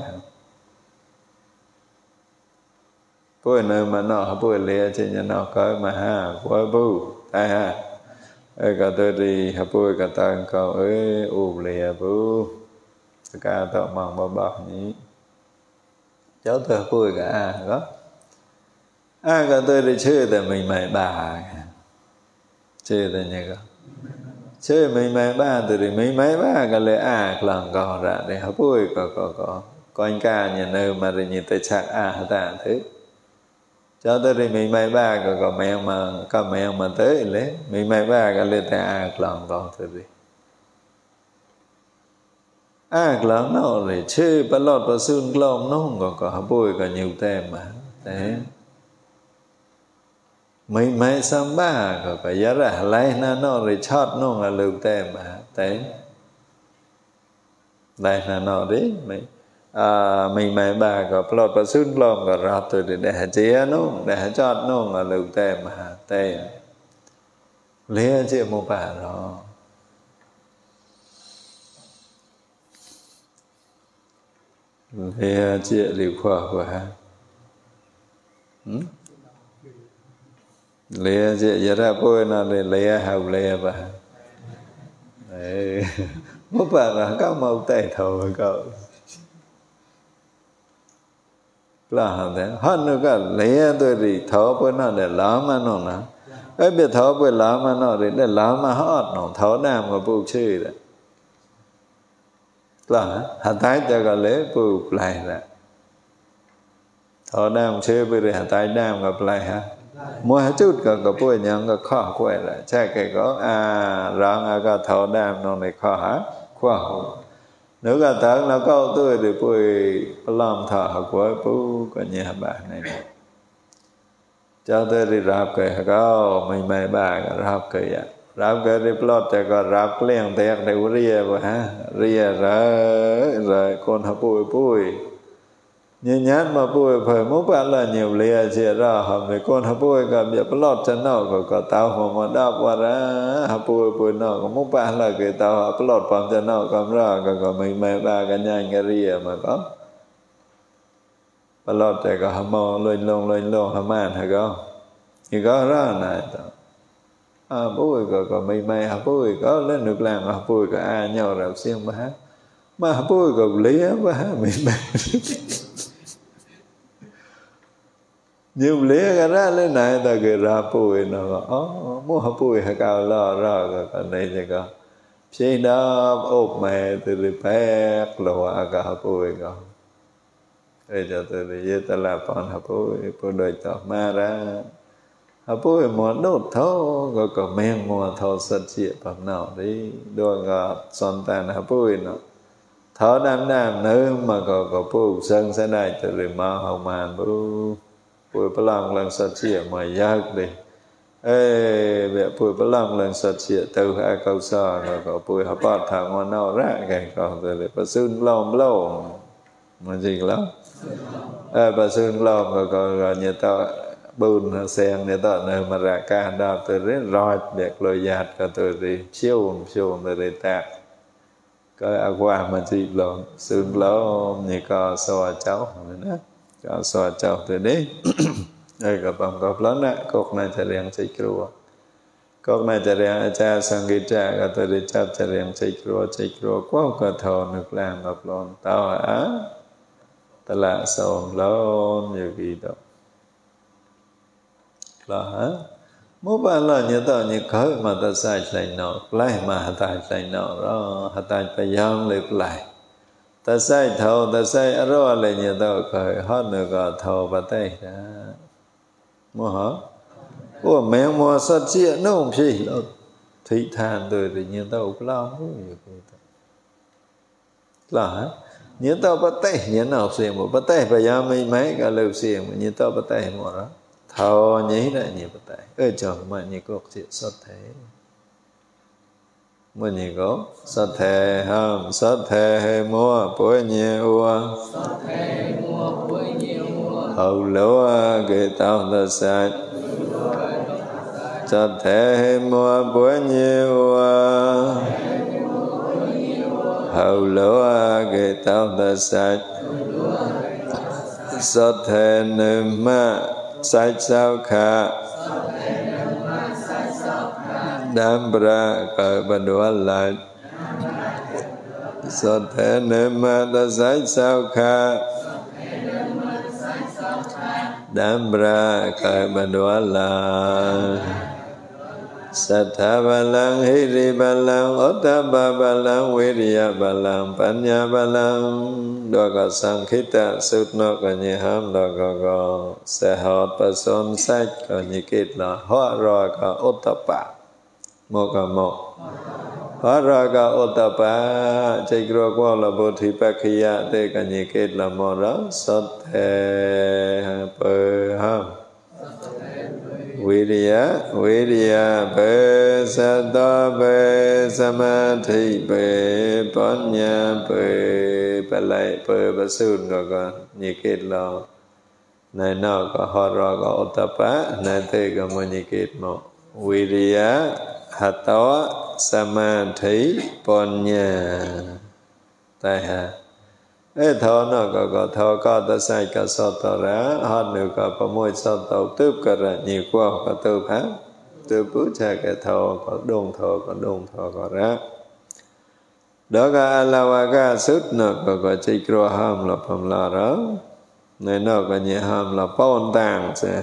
bôi nơi mà nó bôi lẹ trên nhà nó có mà ha quá bu tai ha cả tôi đi bôi cả tao câu lẹ bu cả tao mong bao nhỉ cháu tôi bôi cả đó cả tôi đi chơi thì mình mày bà chơi thì như vậy chơi mình mày ba từ đi mình mày ba cái lẽ lần cò ra để bôi có anh ca nhà nơi mà đi nhìn tới chắc ta thứ cho tới đi mình may ba có mèo mà tới lấy mình may ba cái lên tay lần con tới đi lần nó rồi chơi bắt lọt bắt xương lom nó không có bôi có nhiều tem mà đấy mình may xăm ba có giá ra lấy nó rồi chót nó là lưu tem mà đấy đây là nó đấy mình mày bà có plot và xương lom có rọt rồi để chế nó để chót nó là lưu tem mà tem lẽ chứ một bà đó lẽ chứ điều khoa của ha lẽ chứ giờ ra bôi nó để lẽ hậu lẽ bà một bà là có một tay thầu cậu là thế hơn nữa cả lấy tôi đi thở với nó để làm mà nó nè cái việc thở với làm mà nó để làm mà hết nó thở nam mà bù chơi đấy là hạt tái cho cả lấy bù lại là thở nam chơi với hạt tái nam gặp lại ha mua hết chút cả bù nhang cả khó quay lại chắc cái có răng cả thở nam nó này khó hả khó nếu cả tháng nó có tôi thì bùi làm thở của bố của nhà bà này cho tôi đi rạp kề có mình mày bà rạp kề đi plot cho có rạp liền tẹt để ria và ha ria rồi con hả bùi như nhát mà bùi phải mốt bạn là nhiều lia chia ra hầm thì con hả bùi gặp việc plot cho nó có tao mà đáp qua ra hả bùi nó có mốt bạn là cái tao hả plot bằng cho nó cầm ra có mình mày ba cái nhanh cái ria mà có plot thì có hầm mò lên lông hầm man hay có thì có ra này bùi có mình mày hả bùi có lên được làm hả bùi có nhau rồi xiên ba mà hả bùi có lia ba mình mày nhưng lẽ cái ra lên này ta cái ra bùi nó mua hấp bùi hay cao lo ra cái này thì có khi đó ốp mẹ từ đi bé lộ cả hấp bùi có để cho từ đi về ta làm con hấp bùi đời tỏ ma ra hấp bùi muốn đốt thâu có men mua thâu sạch chia bằng nào đi đôi ngọt son tan hấp bùi nó thở nam nữ mà có bùi sân sẽ đây từ đi mà hồng màn bùi bùi bà lòng lần sạch chìa mà giác đi ê bẹ bùi bà lòng lần sạch chìa từ hai câu sò rồi có bùi hả bọt thả ngon nào ra cái còn rồi để bà xương lom lâu mà gì lắm bà xương lom rồi có như tao bùn sen như tao nơi mà ra ca đào từ đấy rọt bẹc lôi giạt có từ đi chiêu từ đấy tạc có qua mà gì lom xương lom như có xòa cháu nữa có xòa cháu từ đấy đây có bằng cọp lớn á cột này sẽ riêng chạy cua cột này sẽ riêng cha sang cái cha có từ đi chấp sẽ riêng chạy cua quá có thò nước làm cọp lớn tao á ta là sồn lớn nhiều gì đó là hả mỗi bạn là như tao như khởi mà ta sai sai nọ lại mà hạt tài sai nọ đó hạt tài phải giang lệp lại ta sai thầu ta sai ở đó là như tao khởi hết nữa có thầu và tay ra mua hả ủa mẹ mua sát chia nó không gì đâu thị than rồi thì như tao cũng lo là hả như tao bắt tay như nào xem một bắt tay bây giờ mấy cả lưu xem như tao bắt tay một đó thầu nhí lại như bắt tay ơi chồng mà như có chuyện sát thế mà như có sát thế không sát thế mua bữa nhiều sát thế mua bữa nhiều hầu lúa cái tao ta sai sát thế mua bữa nhiều hầu lúa cái tao ta sai sát thế nêm ma sai sao kha đam bra cởi bần đua lại sát thế nêm ma ta sai sao kha đam bra cởi bần đua lại Sattha balang hiri balang ottapa balang viriya balang panya balang Doka sankhita sutno có như hâm đó có sẽ hợp và xôn sách có như kết là hóa rồi có ottapa một có một hóa rồi có ottapa chạy rồi qua là bồ thị bạc khía thế có như kết là một đó sát thế bờ hâm Viriya bhe sattva bhe samadhi bhe panya bhe bà lại bhe bà sun có như kết lo này nó có họ rồi có ottapa này thế có một như kết một Viriya hatta samadhi panya tai ha ê thọ nó có thọ ta sai cả sọ tờ ra hết nữa có môi sọ tàu tướp cả ra nhiều quá có tướp hả tướp bút cha cái thọ có đồn thọ có ra đó cả alavaga sút nó có chỉ kro ham là phẩm là đó này nó có nhẹ ham là pon tàng sẽ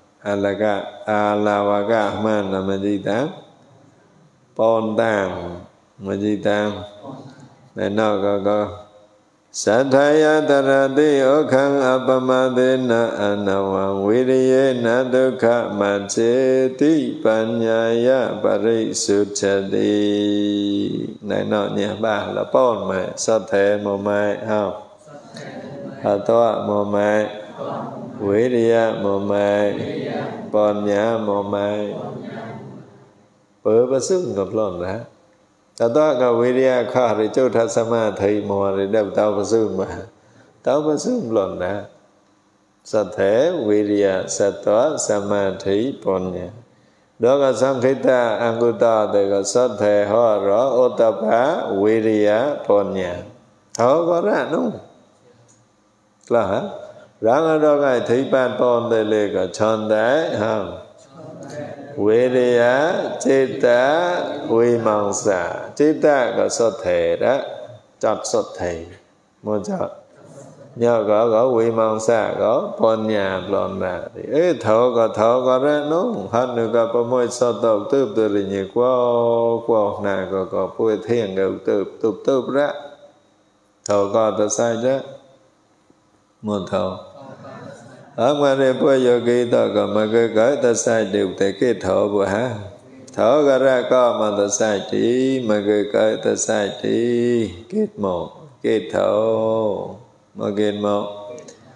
alavaga man là gì ta pon tàng mà gì ta này nó có Sathaya tarati okhang apamadena anawang viriyena dukha maceti panyaya parisuchati này nọ nhé ba là pon mà sát thế mô mai không Hatwa mô mai Viriya mô mai Panya mô mai bữa bữa sức ngập lộn ra Tato ka viriya kha ri chota samadhi mo ri đập tao bá sum lon ra sát thế viriya sattva samadhi panya đó là sankhita anguta để có sát thế ho rõ ottapa viriya panya thọ có ra đúng là hả ráng ở đó cái thị ban pon để lê có chọn đấy không Viriya Chitta Vimamsa Chitta có xuất thể đó chọt xuất thể một chọt nhờ có Vimamsa có Panya lon ra thì ế thọ có ra nó hơn nữa có bà môi sọ tàu tướp từ thì nhiều quá nà có bùi thiên gầu tướp ra thọ có ta sai chứ một thọ ở ngoài đây bây giờ khi ta có mà cái ta sai đều tại cái thọ của ha thọ ra có mà ta sai chỉ mà cái ta sai chỉ kết một kết thọ mà kết một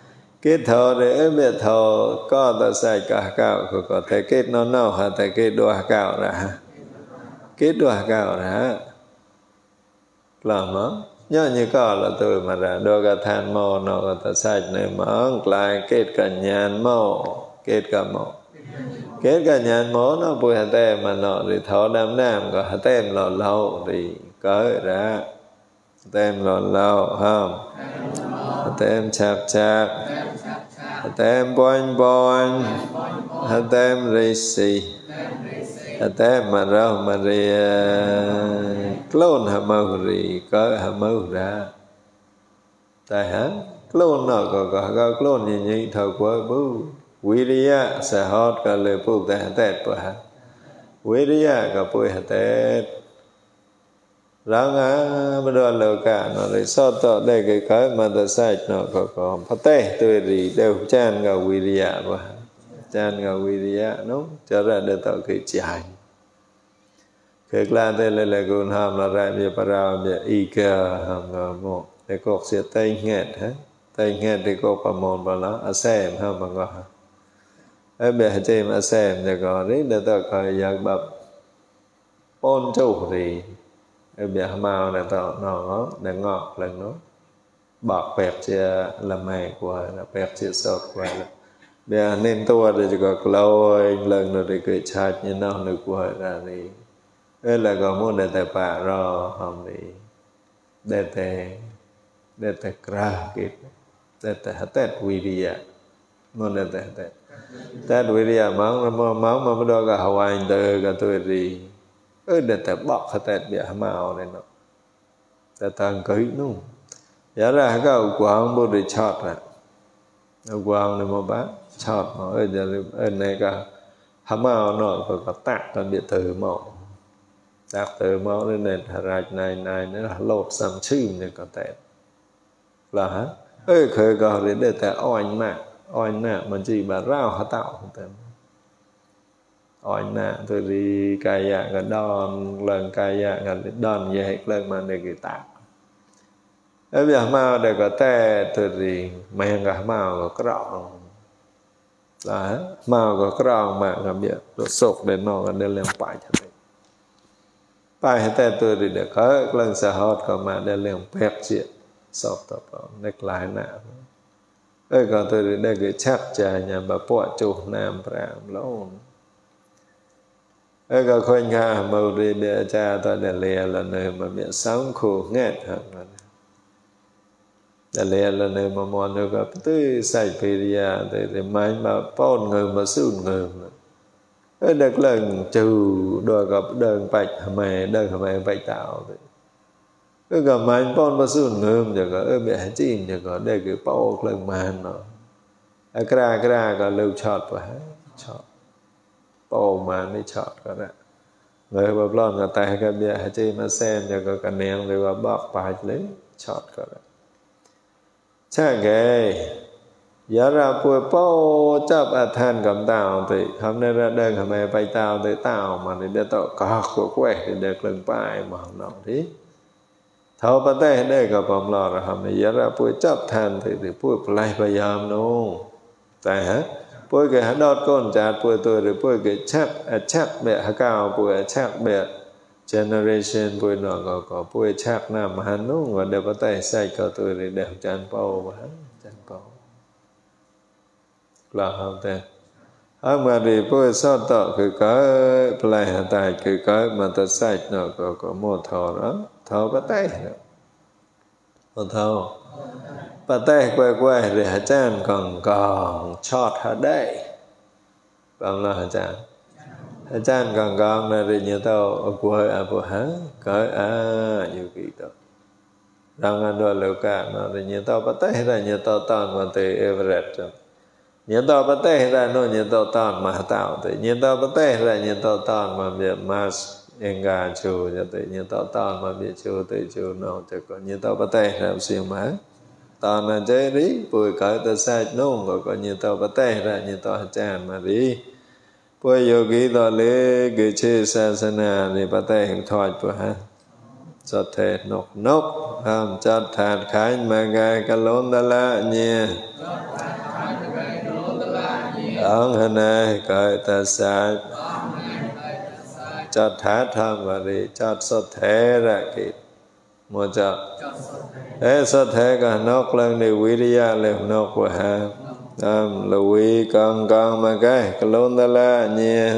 kết thọ để biết thọ có ta sai cả cao có thể kết nó nào hả thể kết đua cao ra kết đua cao ra làm nó nhớ như có là tôi mà ra đua cả than mò nó có ta sai này mà lại kết cả nhàn mò kết cả mò kết cả nhàn mò nó bùi hạt tem mà nó thì thọ đam đam có hạt tem lò lâu thì có ra tem lò lâu không tem chạp chạp tem boing boing tem risi tem mà rau mà ri clone hả màu ri có hả màu ra tại hả clone nó có clone như thầu quá bố Viriya sẽ hót cả lời bố tại hả tết bố hả Viriya cả bố hả tết răng á mà đồ lâu cả nó lại so tọ đây cái mà ta sai nó có phát tê tôi thì đều chan gạo Viriya và chan gạo Viriya nó cho ra được tạo cái chạy cái là đây là con ham là ra bây giờ bây Ika ham gạo một để có sẽ tay nghẹt thì có phần môn và nó xem ham bằng ngõ ở bây giờ mà xem thì có đấy để tạo cái giác bập ôn chủ thì bây giờ màu này tạo nó để ngọt lần nó bọc bẹp chia làm mày của là bẹp chia sọt của là bây giờ nên tua thì chỉ có lâu lần rồi thì cười chát như nào được của là thì đây là có muốn để tài bả rồi không thì để tài kra kịp để tài hạt tết Viriya muốn để tài tết Viriya máu mà mới đo cả Hawaii từ cả tôi thì để ta bọc hạt tết bị màu này nó ta tăng cấy nung giá ra cái quang bố để chọt này quang này mà bác chọt mà ở này cả hạt màu nó có tạc là bị từ màu tạc từ màu nên này rạch này nó là lột xăm chim này có tết là hả khởi có để ta oanh nạ mà chỉ bà rau hả tạo không oanh nạ tôi đi cài dạng cái đòn lần cài dạng cái đòn về hết lần mà để cái tạc ở bây giờ màu để có tè tôi đi men cả màu có rọ là màu có rọ mà làm việc nó sụp đến nó để lên phải cho đấy phải hết tè tôi đi để có lần xã hội còn mà để lên phép chuyện sụp tập để lại nạ còn tôi đi để cái chắc chả nhà bà bỏ chủ nam pram lâu có khuyên khá màu đi để cha ta để lìa là nơi mà miệng sống khổ nghẹt để lìa là nơi mà mòn được gặp tới sạch Viriya thì máy mà bón người mà xuống người được lần trừ đòi gặp đơn bạch mẹ bạch tạo thì gặp máy bón mà xuống người thì có bị hả chìm thì có để cái bao lần màn nó kra có lưu chọt và chọt bao mà đi chọt có đó người bà lon cả tay cái bia hả chi mà xem cho có cả nén rồi bà bọc bài lấy chọt có đó chắc ghê giá ra bùi bao chấp than cầm tàu thì hôm nay ra đơn hả mẹ bay tàu tới tàu mà thì để tạo cọc của quẻ thì được lần bài mà không nóng thế thấu bà tay đây có bóng lò rồi hôm nay giá ra bùi chấp than thì bùi play bà giam nô tại hả bùi cái hả đọt con chát bùi tôi rồi bùi cái chắc bẹ hả cao bùi chắc bẹ generation bùi nó có bùi chắc nằm hắn nung và đều có tay say có tôi rồi đều chán bao và hắn chán bao là không thế mà đi bùi sao tọ cứ có play hả tài cứ có mà ta say nó có một thọ đó thọ có tay một thọ bà tay quay rồi hả chan còn chọt hả đây còn là hả chan còn là rồi như tao quay bộ hả cái nhiều kỳ đó rằng anh đôi lâu cả nó rồi như tao bà tay ra như tao toàn mà từ Everett như tao bà tay ra nó như tao toàn mà tạo thì như tao bà tay ra như tao toàn mà việc Mars Enga chủ như tao toàn mà việc chủ từ chủ nó chứ còn như tao bà tay ra siêu má toàn là chế rí bùi cởi ta sai nông rồi có như tao bắt tay ra như tao chán mà rí bùi yogi tao lê ghi chê sa sana thì bắt tay hình thoại bùi ha cho thể nốc chọt thạt khái mà gai ca lôn đa la nhé ong hà này cởi ta sa chót thá tham và đi chót sốt thế ra kì mua chót thế sốt thế cả nóc lần đi quý đi ya lên nóc của ha là quý con mà cái lôn ta la nhé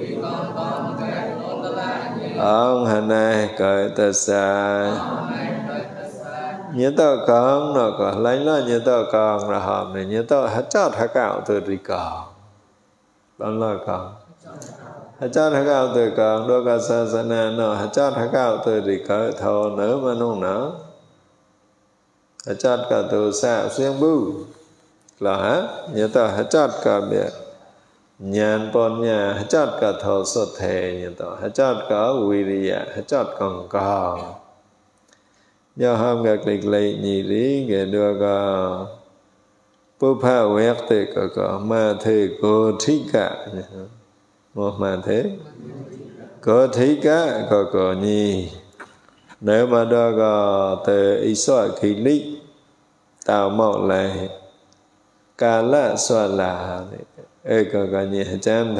ong hà này cởi ta sa nhớ tao con nó có lấy nó nhớ tao con là hòm này nhớ tao hết chót hết cạo từ đi con đó là con hết chót hết cạo từ con đôi cả sa sa na nó hết chót hết cạo từ đi cởi thò nữa mà nung nữa hết chót cả từ xa xuyên bu là hả nhớ tao hết chót cả biệt nhàn bon nhà hết chót cả thò sốt thề nhớ tao hết chót cả viriya hết chót con do ham gạt lịch lệ nhị lý nghe đưa cả bố pha quét thì có ma thế có thích cả một mà thế có thích cả có nhị nếu mà đưa cả từ ý soạn khí lý tạo mạo lại cả là soạn là có nhị chán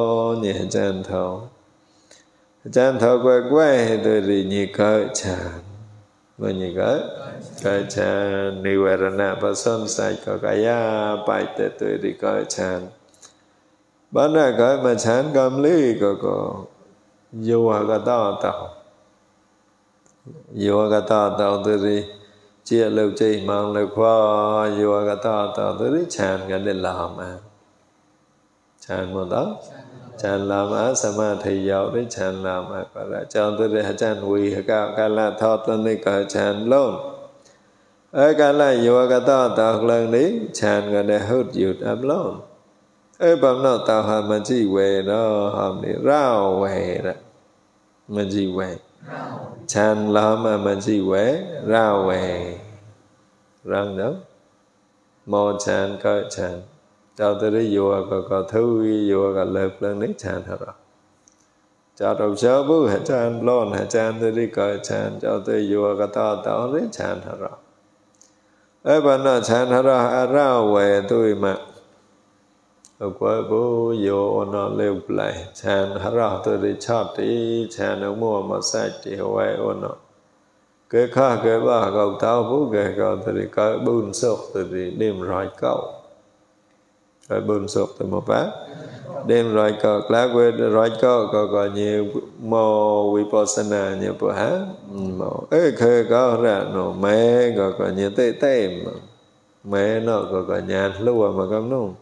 thấu quay tôi đi nhị cỡ chán mà như cái chan nivarana pason sai có cái bài tệ tuổi đi cái chan bán ra cái mà chan cầm lý có vô cái tao tôi đi chia lâu chi mang lâu khoa vô cái tao tôi đi chan cái để làm à chan một đó chan làm á sama thì giàu đấy chan làm á gọi là cho tôi để chan quỳ cao cái là thọt lên đi cởi chan luôn ấy cái là vô cái tao lần đi chan cái để hút dụt áp luôn ấy bằng nó tao hàm mà chỉ về nó hàm đi rau về đó mà chỉ về chan làm mà chỉ về rau về răng đó mò chan cởi chan cho tôi đi vô có thứ vô có lợp lên đấy chan hết rồi cho đầu sớ bố hết chan lon hết chan tôi đi cởi chan cho tôi vô có to đấy chan hết rồi ấy bạn nó chan hết rồi rau về tôi mà ở quê bố vô nó leo lại chan hết rồi tôi đi chót đi chan ở mua mà sai thì hoài nó cái khác cái ba cầu tao bố cái cầu tôi đi cởi bún sốt tôi đi đem rồi câu rồi bún sốt từ một bát đem rồi có lá quê rồi có nhiều mô vipassana nhiều bữa hả mô ấy khơi có ra nó mẹ có nhiều tê mà mẹ nó có nhàn lúa mà không đúng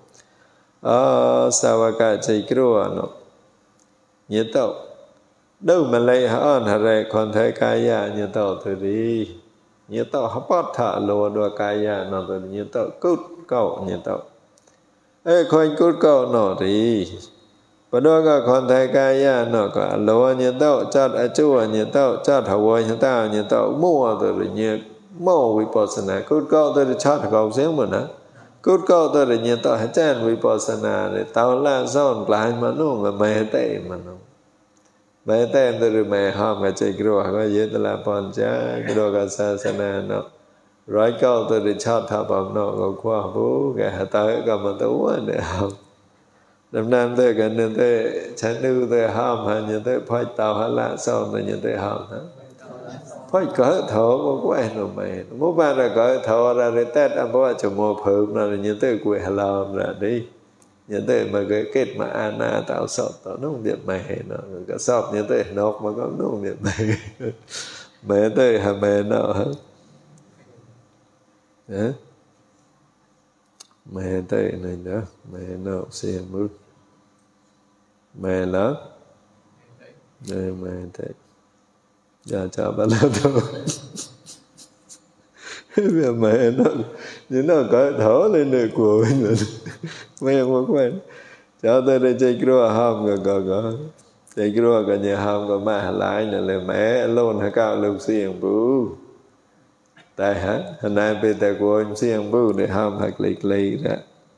sao cả chỉ kêu nó nhiều tàu đâu mà lấy hơn hả đây còn thấy cái nhiều tàu từ đi nhiều tàu hấp bắt thả lúa đua cái nó từ nhiều tàu cút cậu nhiều tàu ấy con cút cậu nó thì và đôi cả con thấy cái nó cả lúa như tao chặt ở chua như tao chặt hậu như tao như tao mua từ như mua vipassana cút cậu từ chặt cậu xíu mà nè cút cậu từ như tao hết chân vipassana để tao là son lại mà nó mà mẹ tệ mà nó mẹ tệ từ mẹ hòm cái chơi kêu có gì từ là bọn cha cái đồ cái sasana nó rồi cậu từ chặt thà bằng nó có qua bố cái tới cái mà tú để học năm năm tôi cái nên tôi chẳng đưa tôi hòm hay như tôi phải tàu hay là sao tôi như tôi hòm hả phải cỡ thọ có quay nó mày mỗi bạn là cỡ thọ ra để tết anh bảo cho mua phượng là như tôi quay làm ra đi như tôi mà cái kết mà ana tạo sọt tạo nó không biết mày nó cái sọt như tôi nộp mà có nó không biết mày mẹ tôi hả mẹ nó hả mẹ tôi này đó mẹ nó xem bước mẹ lớn đây mẹ thế giờ cho bà lớn thôi mẹ nó như nó có thở lên được của mình mẹ một quen cho tôi đây chơi kêu hòm có chơi kêu cả nhà hòm có mà lại là mẹ luôn hay cao lục xiềng bú tại hả hôm nay bây giờ của anh xiềng bú để hòm hạt lịch lì đó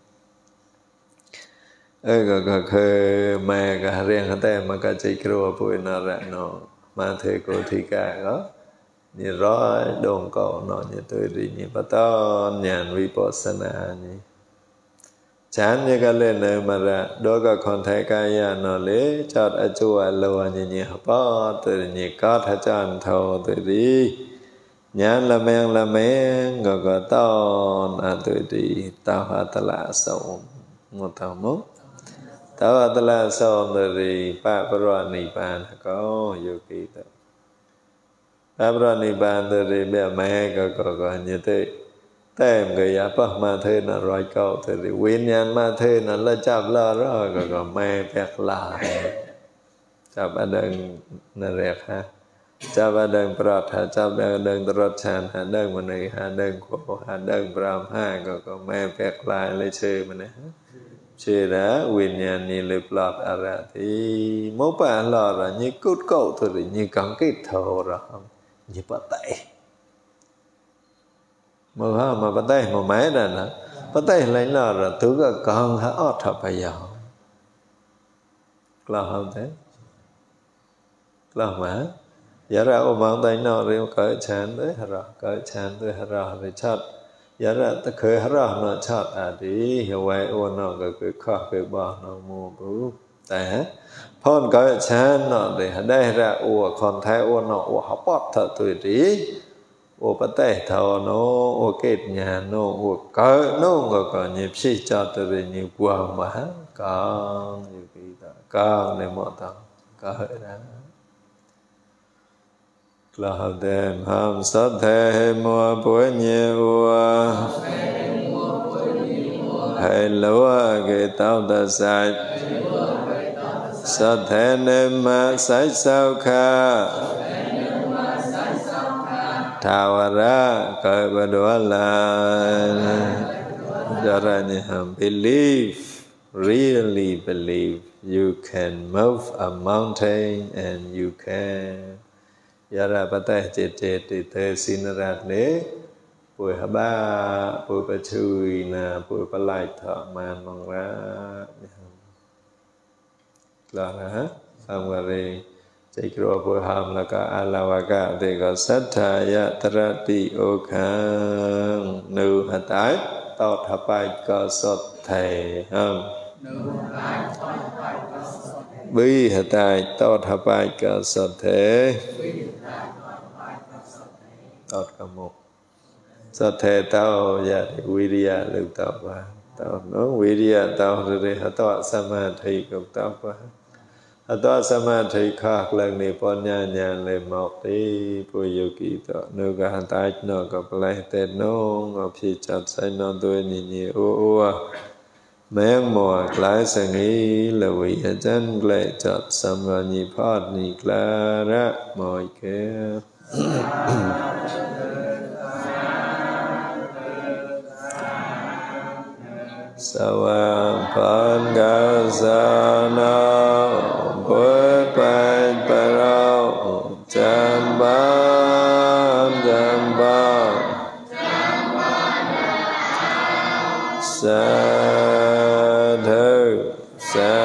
có khơi mẹ cả riêng hả tem mà cả chơi kêu bụi nó ra nó mà thế cô thì cả đó như rõ đồn cậu nó như tôi đi như bắt to nhàn vipassana như chán như cái lên nơi mà ra đó cái con thấy cái ya nó lấy chót ở chùa lùa như bỏ từ như có thay chọn thầu từ đi nhãn là men gọi tao từ đi tao hạt là sầu một tao mốt tao hạt là sầu từ đi ba bờ nị bàn có yogi đó ba bờ nị bàn từ đi bè mẹ gọi như thế tem cái ya pa ma thế là rồi câu từ đi nguyên nhân ma thế là chập la rồi gọi mẹ bẹt lại chập ở đây là rẹt ha chập ở đây bọt ha chập ở đây bọt chan ha đây mình này ha đây cô ha đây bram ha gọi mẹ bẹt lại lấy chơi mình này chơi đó nguyên nhân như lệp lọt ở ra thì mốt bạn lọt là như cút cậu từ đi như cắn cái thầu rồi như bắt tay mà bắt tay mà máy này nè bắt tay lấy là thứ cái con hả ót thập bây giờ là không thế là mà giả ra ôm bàn tay nó rồi cởi chán tới hả cởi chán tới hả rồi chặt giả ra ta khởi hả nó chặt đi hiểu vậy ôn nó cái khó cái bỏ nó mua bự tại hả phun cởi chán nó để đây ra ua còn thái ôn nó ua học bóp thật tuổi trí ua bắt tay thầu nó ua kết nhà nó ua cởi nó còn nhịp xí cho từ nhịp quần mà con như kỳ đó con này một tao cởi ra là đêm ham sát thế mua buổi nhiều hay lúa cái tao ta sai sát thế nên mà sai sao kha thảo ra cái bữa đó là cho ra như ham really believe you can move a mountain and you can yara patay chết thì thế xin ra đấy buổi hả ba buổi bà chui nè buổi bà lại thọ màn mong ra là hả xong rồi đi chạy qua buổi hàm là cả alawaka thì có sát thaya tarati okang nữ hả tái tọt hả bài có sọt thầy không bi hả tài tọt hả bài có sọt thế tọt cả một sọt thế tao dạ thì viriya lưu tao qua tao nói viriya tao rồi hả tọt samadhi cũng tao qua hả tọt samadhi khác lần này bọn nhà lên một tí bùi yogi tọa nữ cả hả tài nó có lại tên nó ngọc phi chặt say nó tôi nhìn ua Mẹng mùa lại sẽ nghĩ là vì chân lệ chợt xâm vào nhị phát nhị la ra mọi kia. Sawam ga sa na bớt bài bà rau chăm ban sa